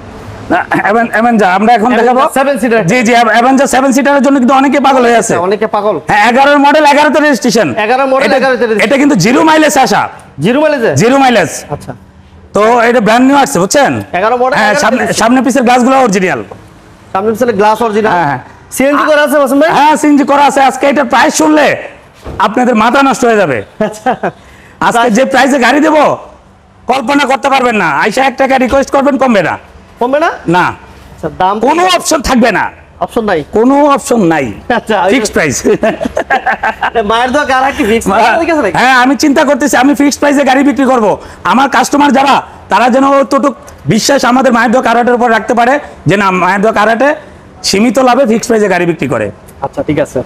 [SPEAKER 1] অ্যাভেঞ্জার আমরা এখন দেখাবো।
[SPEAKER 2] Seven seater.
[SPEAKER 1] জি জি, অ্যাভেঞ্জার সেভেন সিটারের জন্য কিন্তু অনেকে পাগল হয়ে আছে।
[SPEAKER 2] অনেকে পাগল।
[SPEAKER 1] হ্যাঁ, এগারোর মডেল, এগারোতে রেজিস্ট্রেশন।
[SPEAKER 2] এগারো মডেল, এগারোতে registration।
[SPEAKER 1] এটা কিন্তু জিরো মাইলেজ আসা,
[SPEAKER 2] জিরো মাইলেজে।
[SPEAKER 1] Zero mileage.
[SPEAKER 2] আচ্ছা,
[SPEAKER 1] তো এটা ব্র্যান্ড নিউ আসছে, বুঝছেন?
[SPEAKER 2] এগারো মডেল।
[SPEAKER 1] হ্যাঁ, সামনে সামনে পিছের গ্লাসগুলো অরিজিনাল।
[SPEAKER 2] সামনে পিছনে গ্লাস অরিজিনাল।
[SPEAKER 1] হ্যাঁ হ্যাঁ
[SPEAKER 2] সিএনজি করা আছে মাসুম ভাই?
[SPEAKER 1] হ্যাঁ, সিএনজি করা আছে। আজকে এটা প্রাইস শুনলে আপনাদের মাথা নষ্ট হয়ে যাবে।
[SPEAKER 2] আচ্ছা,
[SPEAKER 1] আজকে যে প্রাইসে গাড়ি দেবো কল্পনা করতে পারবেন না। আইসা এক টাকা রিকোয়েস্ট করবেন, কমবে না।
[SPEAKER 2] কমবে না?
[SPEAKER 1] না,
[SPEAKER 2] আচ্ছা, দাম
[SPEAKER 1] কোনো অপশন থাকবে না,
[SPEAKER 2] অপশন নাই।
[SPEAKER 1] কোনো অপশন নাই,
[SPEAKER 2] আচ্ছা,
[SPEAKER 1] ফিক্সড প্রাইস।
[SPEAKER 2] মায়ের দোয়া কার কি ফিক্স গেছে নাকি?
[SPEAKER 1] হ্যাঁ, আমি চিন্তা করতেছি আমি ফিক্সড প্রাইসে গাড়ি বিক্রি করব। আমার কাস্টমার যারা, তারা যেন অতটুক বিশ্বাস আমাদের মায়ের দোয়া কারাটের উপর রাখতে পারে, যে না, মায়ের দোয়া কারাটে সীমিত লাভে ফিক্সড প্রাইসে গাড়ি বিক্রি করে।
[SPEAKER 2] আচ্ছা, ঠিক আছে।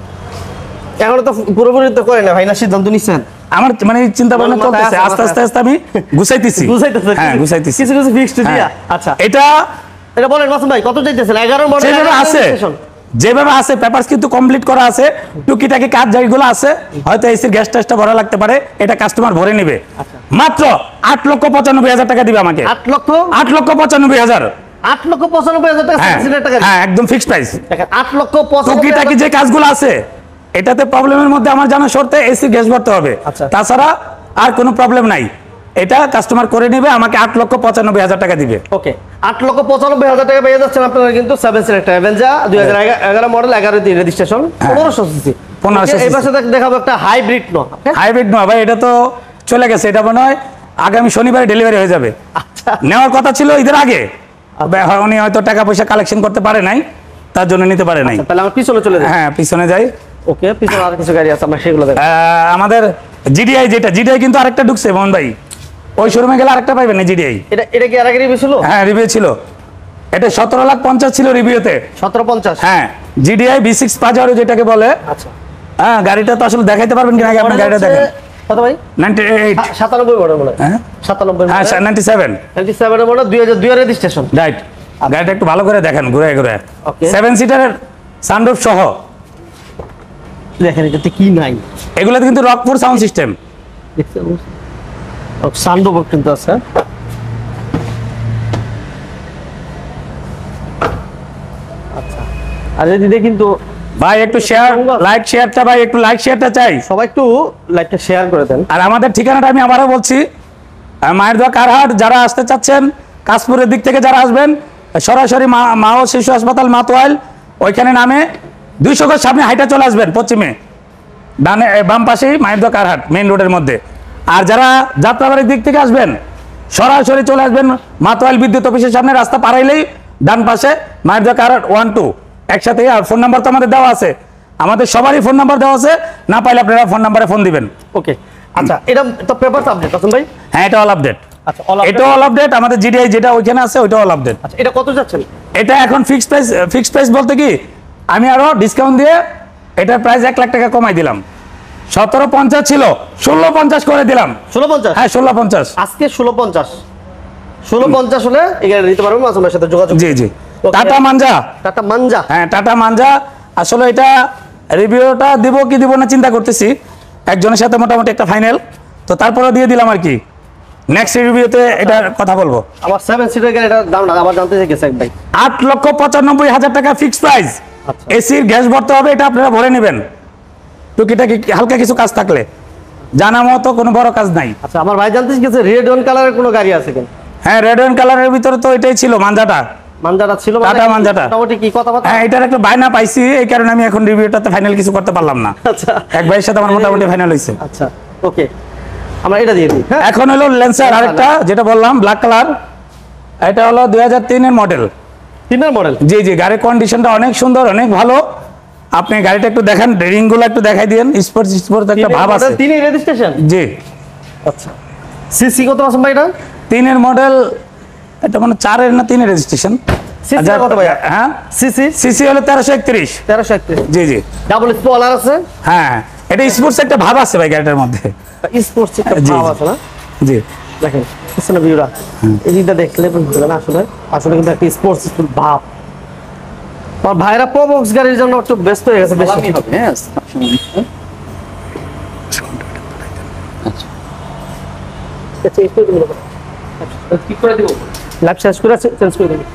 [SPEAKER 2] এখন তো পুরোপুরি তো করে না ভাই, না সিদ্ধান্ত নিচ্ছেন?
[SPEAKER 1] আমার মানে চিন্তা ভাবনা
[SPEAKER 2] মাথায়
[SPEAKER 1] চলতেছে,
[SPEAKER 2] আছে,
[SPEAKER 1] আস্তে
[SPEAKER 2] মাথায়
[SPEAKER 1] আস্তে আস্তে আমি গুছাইতেছি।
[SPEAKER 2] বুঝাইতেছে?
[SPEAKER 1] হ্যাঁ, গুছাইতেছি।
[SPEAKER 2] কিছু কিছু ফিক্সড দিয়া।
[SPEAKER 1] হ্যাঁ।
[SPEAKER 2] আচ্ছা,
[SPEAKER 1] এটা
[SPEAKER 2] এটা বলেন মাসুম ভাই, কত চাইতেছেন? এগারো মডেল
[SPEAKER 1] যেভাবে আছে, যেভাবে আছে পেপারস কিন্তু কমপ্লিট করা আছে, টুকিটাকি কাজ যেগুলো আছে, হয়তো এসির গ্যাস ট্যাসটা ভরা লাগতে পারে, এটা কাস্টমার ভরে নেবে। মাত্র আট লক্ষ পঁচানব্বই হাজার টাকা দিবে আমাকে।
[SPEAKER 2] আট লক্ষ
[SPEAKER 1] আট লক্ষ পঁচানব্বই হাজার।
[SPEAKER 2] আট লক্ষ পঁচানব্বই হাজার টাকা
[SPEAKER 1] হ্যাঁ
[SPEAKER 2] সিলিন্ডার টাকা।
[SPEAKER 1] হ্যাঁ, একদম ফিক্সড প্রাইস।
[SPEAKER 2] দেখেন, আট লক্ষ পঁচানব্বই
[SPEAKER 1] টুকিটাকি যে কাজগুলো আছে, এটাতে প্রবলেমের মধ্যে আমার জানা শর্তে এসি গ্যাস ভরতে হবে,
[SPEAKER 2] আচ্ছা।
[SPEAKER 1] তাছাড়া আর কোনো প্রবলেম নাই। এটা কাস্টমার করে নেবে, আমাকে আট লক্ষ পঁচানব্বই হাজার টাকা দিবে।
[SPEAKER 2] ওকে, আট লক্ষ পঁচানব্বই হাজার টাকা পেয়ে যাচ্ছেন আপনারা কিন্তু সেভেন সিলেক্টর অ্যাভেঞ্জার দুই হাজার এগারো মডেল, এগারো দিন রেজিস্ট্রেশন, পনেরোশো সিসি।
[SPEAKER 1] পনেরোশো
[SPEAKER 2] এই পাশে দেখ- দেখাবো একটা হাইব্রিড নো।
[SPEAKER 1] হাইব্রিড নয় ভাই, এটা তো চলে গেছে। এটা মনে হয় আগামী শনিবারে ডেলিভারি হয়ে যাবে।
[SPEAKER 2] আচ্ছা,
[SPEAKER 1] নেওয়ার কথা ছিল ঈদের আগে, বে- উনি হয়তো টাকা পয়সা কালেকশন করতে পারে নাই, তার জন্য নিতে পারে নাই।
[SPEAKER 2] তাহলে আমার পিছনে চলে যাই।
[SPEAKER 1] হ্যাঁ, পিছনে যাই।
[SPEAKER 2] ওকে, পিছনে আর কিছু গাড়ি আছে, আমরা সেগুলো দেখব।
[SPEAKER 1] আহ, আমাদের জিডিআই, যেটা জিডিআই কিন্তু আরেকটা ঢুকছে মোহন ভাই, ওই শোরুমে গেলে আরেকটা পাইবেন না জিডিআই।
[SPEAKER 2] এটা এটা কি আর আগে রিভিউ ছিল?
[SPEAKER 1] হ্যাঁ, রিভিউ ছিল। এটা সতেরো লাখ পঞ্চাশ ছিল রিভিউতে।
[SPEAKER 2] সতেরো পঞ্চাশ।
[SPEAKER 1] হ্যাঁ, জিডিআই বি সিক্স পাজারো যেটাকে বলে।
[SPEAKER 2] আচ্ছা,
[SPEAKER 1] হ্যাঁ, গাড়িটা তো আসলে দেখাইতে পারবেন কিনা, আগে আপনি
[SPEAKER 2] মডেল
[SPEAKER 1] গাড়িটা
[SPEAKER 2] হচ্ছে
[SPEAKER 1] দেখেন।
[SPEAKER 2] কত ভাই?
[SPEAKER 1] Ninety eight.
[SPEAKER 2] সা- সাতানব্বই মডেল মনে হয়।
[SPEAKER 1] হ্যাঁ
[SPEAKER 2] সাতানব্বই
[SPEAKER 1] হ্যাঁ,
[SPEAKER 2] model,
[SPEAKER 1] ninety seven.
[SPEAKER 2] Ninety seven model, দুই হাজার দুই রেজিস্ট্রেশন।
[SPEAKER 1] রাইট। গাড়িটা একটু ভালো করে দেখেন, ঘুরে ঘুরে।
[SPEAKER 2] Okay.
[SPEAKER 1] সেভেন সিটারের সানরুফ সহ।
[SPEAKER 2] দেখেন এটাতে কি নাই,
[SPEAKER 1] এগুলোতে কিন্তু রকপুর সাউন্ড সিস্টেম।
[SPEAKER 2] দেখছেন? সানরুফ কিন্তু আছে। আচ্ছা, আর এদিকে কিন্তু
[SPEAKER 1] ভাই একটু শেয়ার, লাইক শেয়ারটা, ভাই একটু লাইক শেয়ারটা চাই।
[SPEAKER 2] সবাই একটু লাইকটা শেয়ার করে দেন।
[SPEAKER 1] আর আমাদের ঠিকানাটা আমি আবারও বলছি, আহ, মায়ের দোয়া কারহাট, যারা আসতে চাচ্ছেন কাশপুরের দিক থেকে যারা আসবেন, সরাসরি মা মা ও শিশু হাসপাতাল মাতোয়াইল, ওইখানে নামে দুইশো গজ সামনে হাইটা চলে আসবেন, পশ্চিমে ডানে এ, বাম পাশেই মায়ের দোয়া কারহাট মেইন রোডের মধ্যে। আর যারা যাত্রাবাড়ির দিক থেকে আসবেন, সরাসরি চলে আসবেন মাতোয়াইল বিদ্যুৎ অফিসের সামনে, রাস্তা পাড়াইলেই ডান পাশে মায়ের দোয়া কারহাট ওয়ান টু একসাথে। আর ফোন নাম্বার তো আমাদের দেওয়া আছে, আমাদের সবারই ফোন নাম্বার দেওয়া আছে, না পাইলে আপনারা ফোন নাম্বারে ফোন দিবেন।
[SPEAKER 2] ওকে, আচ্ছা, এটা তো পেপার আপডেট আছেন ভাই?
[SPEAKER 1] হ্যাঁ, এটা অল আপডেট।
[SPEAKER 2] আচ্ছা, all update।
[SPEAKER 1] এটা অল আপডেট। আমাদের জিডিআই যেটা ওইখানে আছে ওইটা অল আপডেট।
[SPEAKER 2] আচ্ছা, এটা কত যাচ্ছেন?
[SPEAKER 1] এটা এখন ফিক্সড প্রাইস, ফিক্সড প্রাইস বলতে কি আমি আরো ডিসকাউন্ট দিয়ে এটার প্রাইস এক লাখ টাকা কমাই দিলাম। সতেরো পঞ্চাশ ছিল, ষোলো পঞ্চাশ করে দিলাম।
[SPEAKER 2] ষোলো পঞ্চাশ?
[SPEAKER 1] হ্যাঁ, ষোলো পঞ্চাশ।
[SPEAKER 2] আজকে ষোলো পঞ্চাশ। ষোলো পঞ্চাশ হলে এই গাড়ি নিতে পারবেন, মাসুমের সাথে যোগাযোগ।
[SPEAKER 1] জি জি।
[SPEAKER 2] Okay.
[SPEAKER 1] টাটা মানজা।
[SPEAKER 2] টাটা মানজা।
[SPEAKER 1] হ্যাঁ, টাটা মানজা। আসলে এটা রিভিউটা দিব কি দিব না চিন্তা করতেছি, একজনের সাথে মোটামুটি একটা ফাইনাল, তো তারপরে দিয়ে দিলাম আর কি। নেক্সট রিভিউতে এটার কথা বলবো।
[SPEAKER 2] আমার সেভেন সিটার গাড়ি, এটার দাম না আবার জানতে চাই গেছে এক ভাই।
[SPEAKER 1] আট লক্ষ পঁচানব্বই হাজার টাকা ফিক্সড প্রাইস।
[SPEAKER 2] আচ্ছা।
[SPEAKER 1] এসির গ্যাস ভরতে হবে, এটা আপনারা ভরে নেবেন, টুকিটাকি হালকা কিছু কাজ থাকলে, জানা মতো কোনো বড় কাজ নাই।
[SPEAKER 2] আচ্ছা, আমার ভাই জানতে গেছে রেড ওয়ান কালারের কোনো গাড়ি আছে কিনা?
[SPEAKER 1] হ্যাঁ, রেড অ্যান্ড কালারের ভিতরে তো এটাই ছিল মানজাটা।
[SPEAKER 2] মানজাটা ছিল?
[SPEAKER 1] টাটা মানজাটা।
[SPEAKER 2] মোটামুটি কি কথাবার্তা?
[SPEAKER 1] হ্যাঁ, এটার একটা বায়না পাইছি, এই কারণে আমি এখন রিভিউটাতে ফাইনাল কিছু করতে পারলাম না।
[SPEAKER 2] আচ্ছা,
[SPEAKER 1] এক ভাইয়ের সাথে আমার মোটামুটি ফাইনাল হয়েছে।
[SPEAKER 2] আচ্ছা, ওকে, আমরা এটা দিয়ে দিই। হ্যাঁ,
[SPEAKER 1] এখন হলো লেন্সার আরেকটা, যেটা বললাম ব্ল্যাক কালার, এটা হলো দুই হাজার তিনের মডেল।
[SPEAKER 2] তিনের মডেল।
[SPEAKER 1] জি জি, গাড়ির কন্ডিশনটা অনেক সুন্দর, অনেক ভালো। আপনি গাড়িটা একটু দেখেন, রিং গুলো একটু দেখাই দিয়েন, স্পোর্টস স্পোর্টস একটা ভাব আছে।
[SPEAKER 2] তিন রেজিস্ট্রেশন,
[SPEAKER 1] জি।
[SPEAKER 2] আচ্ছা সিসি কত আছে ভাই এটা?
[SPEAKER 1] তিনের মডেল, এটা মানে চারের না তিনের রেজিস্ট্রেশন।
[SPEAKER 2] সিসি কত ভাই?
[SPEAKER 1] হ্যাঁ
[SPEAKER 2] সিসি
[SPEAKER 1] সিসি হলো তেরোশো একত্রিশ।
[SPEAKER 2] তেরোশো একত্রিশ,
[SPEAKER 1] জি জি।
[SPEAKER 2] ডাবল স্পয়লার আছে।
[SPEAKER 1] হ্যাঁ, এটা স্পোর্টস একটা ভাব আছে ভাই গাড়িটার মধ্যে।
[SPEAKER 2] স্পোর্টস একটা
[SPEAKER 1] জি,
[SPEAKER 2] ভাব
[SPEAKER 1] জি।
[SPEAKER 2] আছে না?
[SPEAKER 1] জি।
[SPEAKER 2] দেখেন পিছনে ভিউটা, এই দিকটা দেখলে বুঝবে না আসলে আসলে কিন্তু একটা স্পোর্টস ভাব। আর ভাইরা প্রবক্স গাড়ির জন্য একটু ব্যস্ত হয়ে গেছে বেশি।
[SPEAKER 3] হ্যাঁ
[SPEAKER 2] চেঞ্জ করে দিবো,
[SPEAKER 3] কি করে দিব?
[SPEAKER 2] লাইভ শেষ করে চেঞ্জ করে দিবো।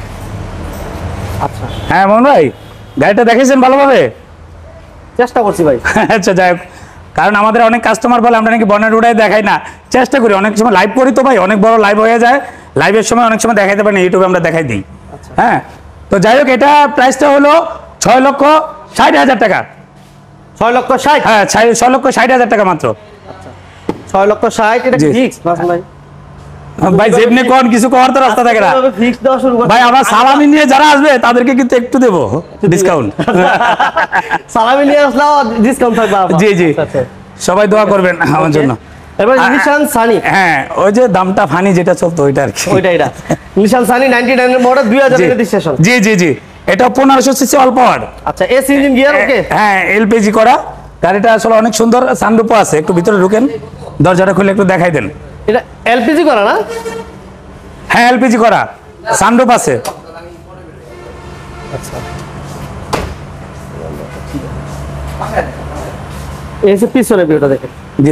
[SPEAKER 2] আচ্ছা
[SPEAKER 1] হ্যাঁ মোহন ভাই, গাড়িটা দেখেছেন ভালোভাবে?
[SPEAKER 2] চেষ্টা করছি ভাই।
[SPEAKER 1] আচ্ছা যাই হোক, কারণ আমাদের অনেক কাস্টমার বলে আমরা নাকি বনেট উড়াই দেখাই না, চেষ্টা করি। অনেক সময় লাইভ করি তো ভাই, অনেক বড় লাইভ হয়ে যায়, লাইভের সময় অনেক সময় দেখাইতে পারি না, ইউটিউবে আমরা দেখাই দিই। হ্যাঁ, তো যাই হোক, এটা প্রাইসটা হলো ছয় লক্ষ ষাট হাজার টাকা।
[SPEAKER 2] ছয় লক্ষ ষাট?
[SPEAKER 1] হ্যাঁ, ছয়- ছয় লক্ষ ষাট হাজার টাকা মাত্র।
[SPEAKER 2] ছয় লক্ষ ষাট, এটা
[SPEAKER 1] জি।
[SPEAKER 2] ফিক্স ভাই?
[SPEAKER 1] ভাই যেমনি কোন কিছু করার তো রাস্তা থাকে না
[SPEAKER 2] ফিক্স দেওয়া শুরু করছি
[SPEAKER 1] ভাই। আমার সালামি নিয়ে যারা আসবে তাদেরকে কিন্তু একটু দেবো ডিসকাউন্ট।
[SPEAKER 2] সালামি নিয়ে আসলেও ডিসকাউন্ট থাকবে আপনার।
[SPEAKER 1] জি জি,
[SPEAKER 2] আচ্ছা, আচ্ছা।
[SPEAKER 1] সবাই দোয়া করবেন আমার জন্য।
[SPEAKER 2] এবার
[SPEAKER 1] আ-
[SPEAKER 2] নিশান সানি,
[SPEAKER 1] হ্যাঁ, ওই যে দামটা ফানি যেটা চলতো ওইটা আর কি।
[SPEAKER 2] ওইটা এটা নিশান সানি নাইনটি নাইন এর মডেল, দুই হাজার
[SPEAKER 1] জি।
[SPEAKER 2] রেজিস্ট্রেশন।
[SPEAKER 1] জি জি জি, এটা পনেরোশো সিসি অল পাওয়ার।
[SPEAKER 2] আচ্ছা এসি ইঞ্জিন গিয়ার ওকে?
[SPEAKER 1] হ্যাঁ, এলপিজি করা গাড়িটা আসলে অনেক সুন্দর, সানরুফও আছে। একটু ভিতরে ঢুকেন, দরজাটা খুলে একটু দেখাই দেন।
[SPEAKER 2] এটা এলপিজি করা না?
[SPEAKER 1] হ্যাঁ, এলপিজি করা, সানরুফ আছে।
[SPEAKER 2] আচ্ছা এই যে পিছনে ভিউটা দেখেন।
[SPEAKER 1] জি।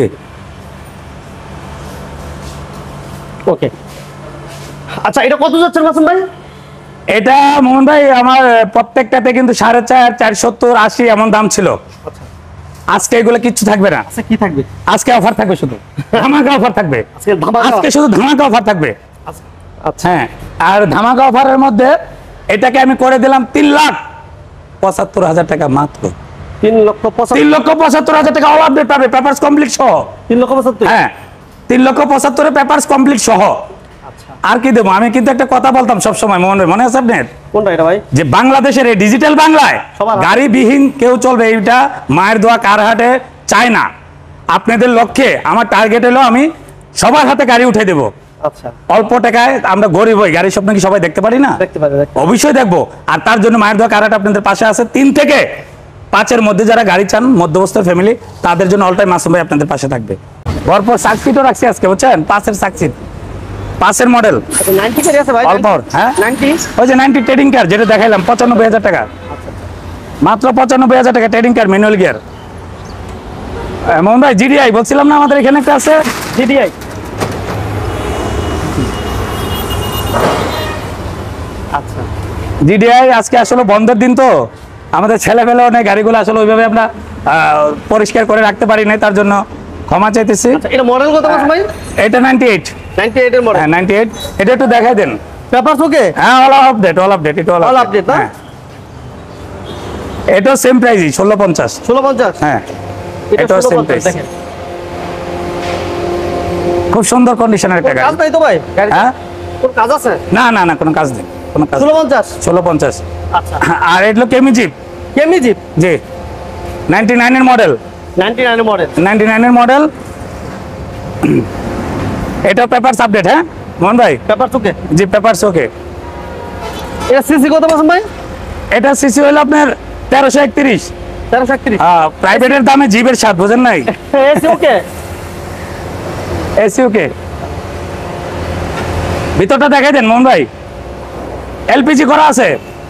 [SPEAKER 2] ওকে আচ্ছা, এটা কত যাচ্ছেন মাসুম ভাই?
[SPEAKER 1] এটা মোহন ভাই আমার প্রত্যেকটাতে কিন্তু সাড়ে চার, চার সত্তর, আশি এমন দাম ছিল। আজকে এগুলো কিচ্ছু থাকবে না,
[SPEAKER 2] আচ্ছা কি থাকবে?
[SPEAKER 1] আজকে অফার থাকবে, শুধু ধামাকা অফার থাকবে।
[SPEAKER 2] আজকে ধামাকা?
[SPEAKER 1] আজকে শুধু ধামাকা অফার থাকবে।
[SPEAKER 2] আচ্ছা
[SPEAKER 1] হ্যাঁ, আর ধামাকা অফারের মধ্যে এটাকে আমি করে দিলাম তিন লাখ পঁচাত্তর হাজার টাকা মাত্র।
[SPEAKER 2] তিন লক্ষ পঁচাত্তর?
[SPEAKER 1] তিন লক্ষ পঁচাত্তর হাজার টাকা অল আপডেট পাবে, পেপারস কমপ্লিট সহ।
[SPEAKER 2] তিন লক্ষ পঁচাত্তর?
[SPEAKER 1] হ্যাঁ, তিন লক্ষ পঁচাত্তরের পেপারস কমপ্লিট সহ।
[SPEAKER 2] আচ্ছা
[SPEAKER 1] আর কি দেবো? আমি কিন্তু একটা কথা বলতাম সবসময়, মনে মনে আছে আপনার,
[SPEAKER 2] কোনটা এটা ভাই?
[SPEAKER 1] যে বাংলাদেশের এই ডিজিটাল বাংলায়
[SPEAKER 2] সবার হাতে।
[SPEAKER 1] গাড়িবিহীন কেউ চলবে, এইটা মায়ের দোয়া কার হাটে চায় না। আপনাদের লক্ষ্যে আমার টার্গেট হলো আমি সবার হাতে গাড়ি উঠে দেবো।
[SPEAKER 2] আচ্ছা
[SPEAKER 1] অল্প টাকায়, আমরা গরিব হই, গাড়ির স্বপ্ন কি সবাই দেখতে পারি না?
[SPEAKER 2] দেখতে পারে দেখতে
[SPEAKER 1] অবশ্যই দেখবো। আর তার জন্য মায়ের দোয়া কার হাট আপনাদের পাশে আছে। তিন থেকে পাঁচের মধ্যে যারা গাড়ি চান, মধ্যবস্ত ফ্যামিলি, তাদের জন্য অলটাইম মাসুম ভাই আপনাদের পাশে থাকবে। ভরপুর সাকসিটও রাখছি আজকে, বুঝছেন? পাঁচের সাকসিট, পাঁচের মডেল
[SPEAKER 2] আচ্ছা নাইনটি কে আছে ভাই?
[SPEAKER 1] অল্প। হ্যাঁ,
[SPEAKER 2] নাইনটি?
[SPEAKER 1] ওই যে নাইনটি ট্রেডিং কার যেটা দেখাইলাম, পঁচানব্বই হাজার টাকা মাত্র, পঁচানব্বই হাজার টাকা trading car, manual gear. Mohan ভাই জিডিআই বলছিলাম না আমাদের এখানে একটা আছে,
[SPEAKER 2] জিডিআই। আচ্ছা
[SPEAKER 1] জিডিআই আজকে আসলে বন্ধের দিন তো, আমাদের ছেলেপেলে অনেক গাড়িগুলো আসলে ওইভাবে আমরা আহ, পরিষ্কার করে রাখতে পারি না, তার জন্য ক্ষমা চাইতেছি।
[SPEAKER 2] আচ্ছা এটা মডেল কত মাসুম ভাই?
[SPEAKER 1] এটা নাইনটি এইট।
[SPEAKER 2] নাইনটি এইট এর মডেল?
[SPEAKER 1] হ্যাঁ, নাইনটি এইট। এটা একটু দেখাই দেন।
[SPEAKER 2] Papers okay?
[SPEAKER 1] হ্যাঁ, অল আপডেট, অল আপডেট, এটা
[SPEAKER 2] All
[SPEAKER 1] অল
[SPEAKER 2] update
[SPEAKER 1] আপডেট।
[SPEAKER 2] না?
[SPEAKER 1] হ্যাঁ, এটাও সেম প্রাইসই, ষোলো পঞ্চাশ।
[SPEAKER 2] ষোলো পঞ্চাশ?
[SPEAKER 1] হ্যাঁ,
[SPEAKER 2] এটা
[SPEAKER 1] এটাও
[SPEAKER 2] ষোলো
[SPEAKER 1] same
[SPEAKER 2] পঞ্চাশ
[SPEAKER 1] price।
[SPEAKER 2] দেখেন।
[SPEAKER 1] খুব সুন্দর কন্ডিশনের একটা
[SPEAKER 2] কোন
[SPEAKER 1] গাড়ি।
[SPEAKER 2] কাজ নাই তো ভাই গাড়ি?
[SPEAKER 1] হ্যাঁ,
[SPEAKER 2] কোন কাজ আছে?
[SPEAKER 1] না না না, কোনো কাজ নেই, কোনো কাজ
[SPEAKER 2] ষোলো পঞ্চাশ?
[SPEAKER 1] ষোলো পঞ্চাশ।
[SPEAKER 2] আচ্ছা
[SPEAKER 1] আর এটা কেমি জিপ।
[SPEAKER 2] Cami jeep?
[SPEAKER 1] জি, নাইনটি নাইনের মডেল,
[SPEAKER 2] নাইনটি নাইন এর মডেল?
[SPEAKER 1] নাইনটি নাইনের মডেল। এটা পেপারস আপডেট। হ্যাঁ মোহন ভাই,
[SPEAKER 2] পেপারস ওকে?
[SPEAKER 1] জি পেপারস ওকে।
[SPEAKER 2] এটা সিসি কত মাসুম ভাই?
[SPEAKER 1] এটা সিসি হলো আপনার তেরোশো একত্রিশ।
[SPEAKER 2] তেরোশো একত্রিশ?
[SPEAKER 1] প্রাইভেটের দামে জিপের স্বাদ, বুঝেন নাই?
[SPEAKER 2] AC okay?
[SPEAKER 1] AC okay. ভিতরটা দেখাই দেন মোহন ভাই, এলপিজি করা আছে।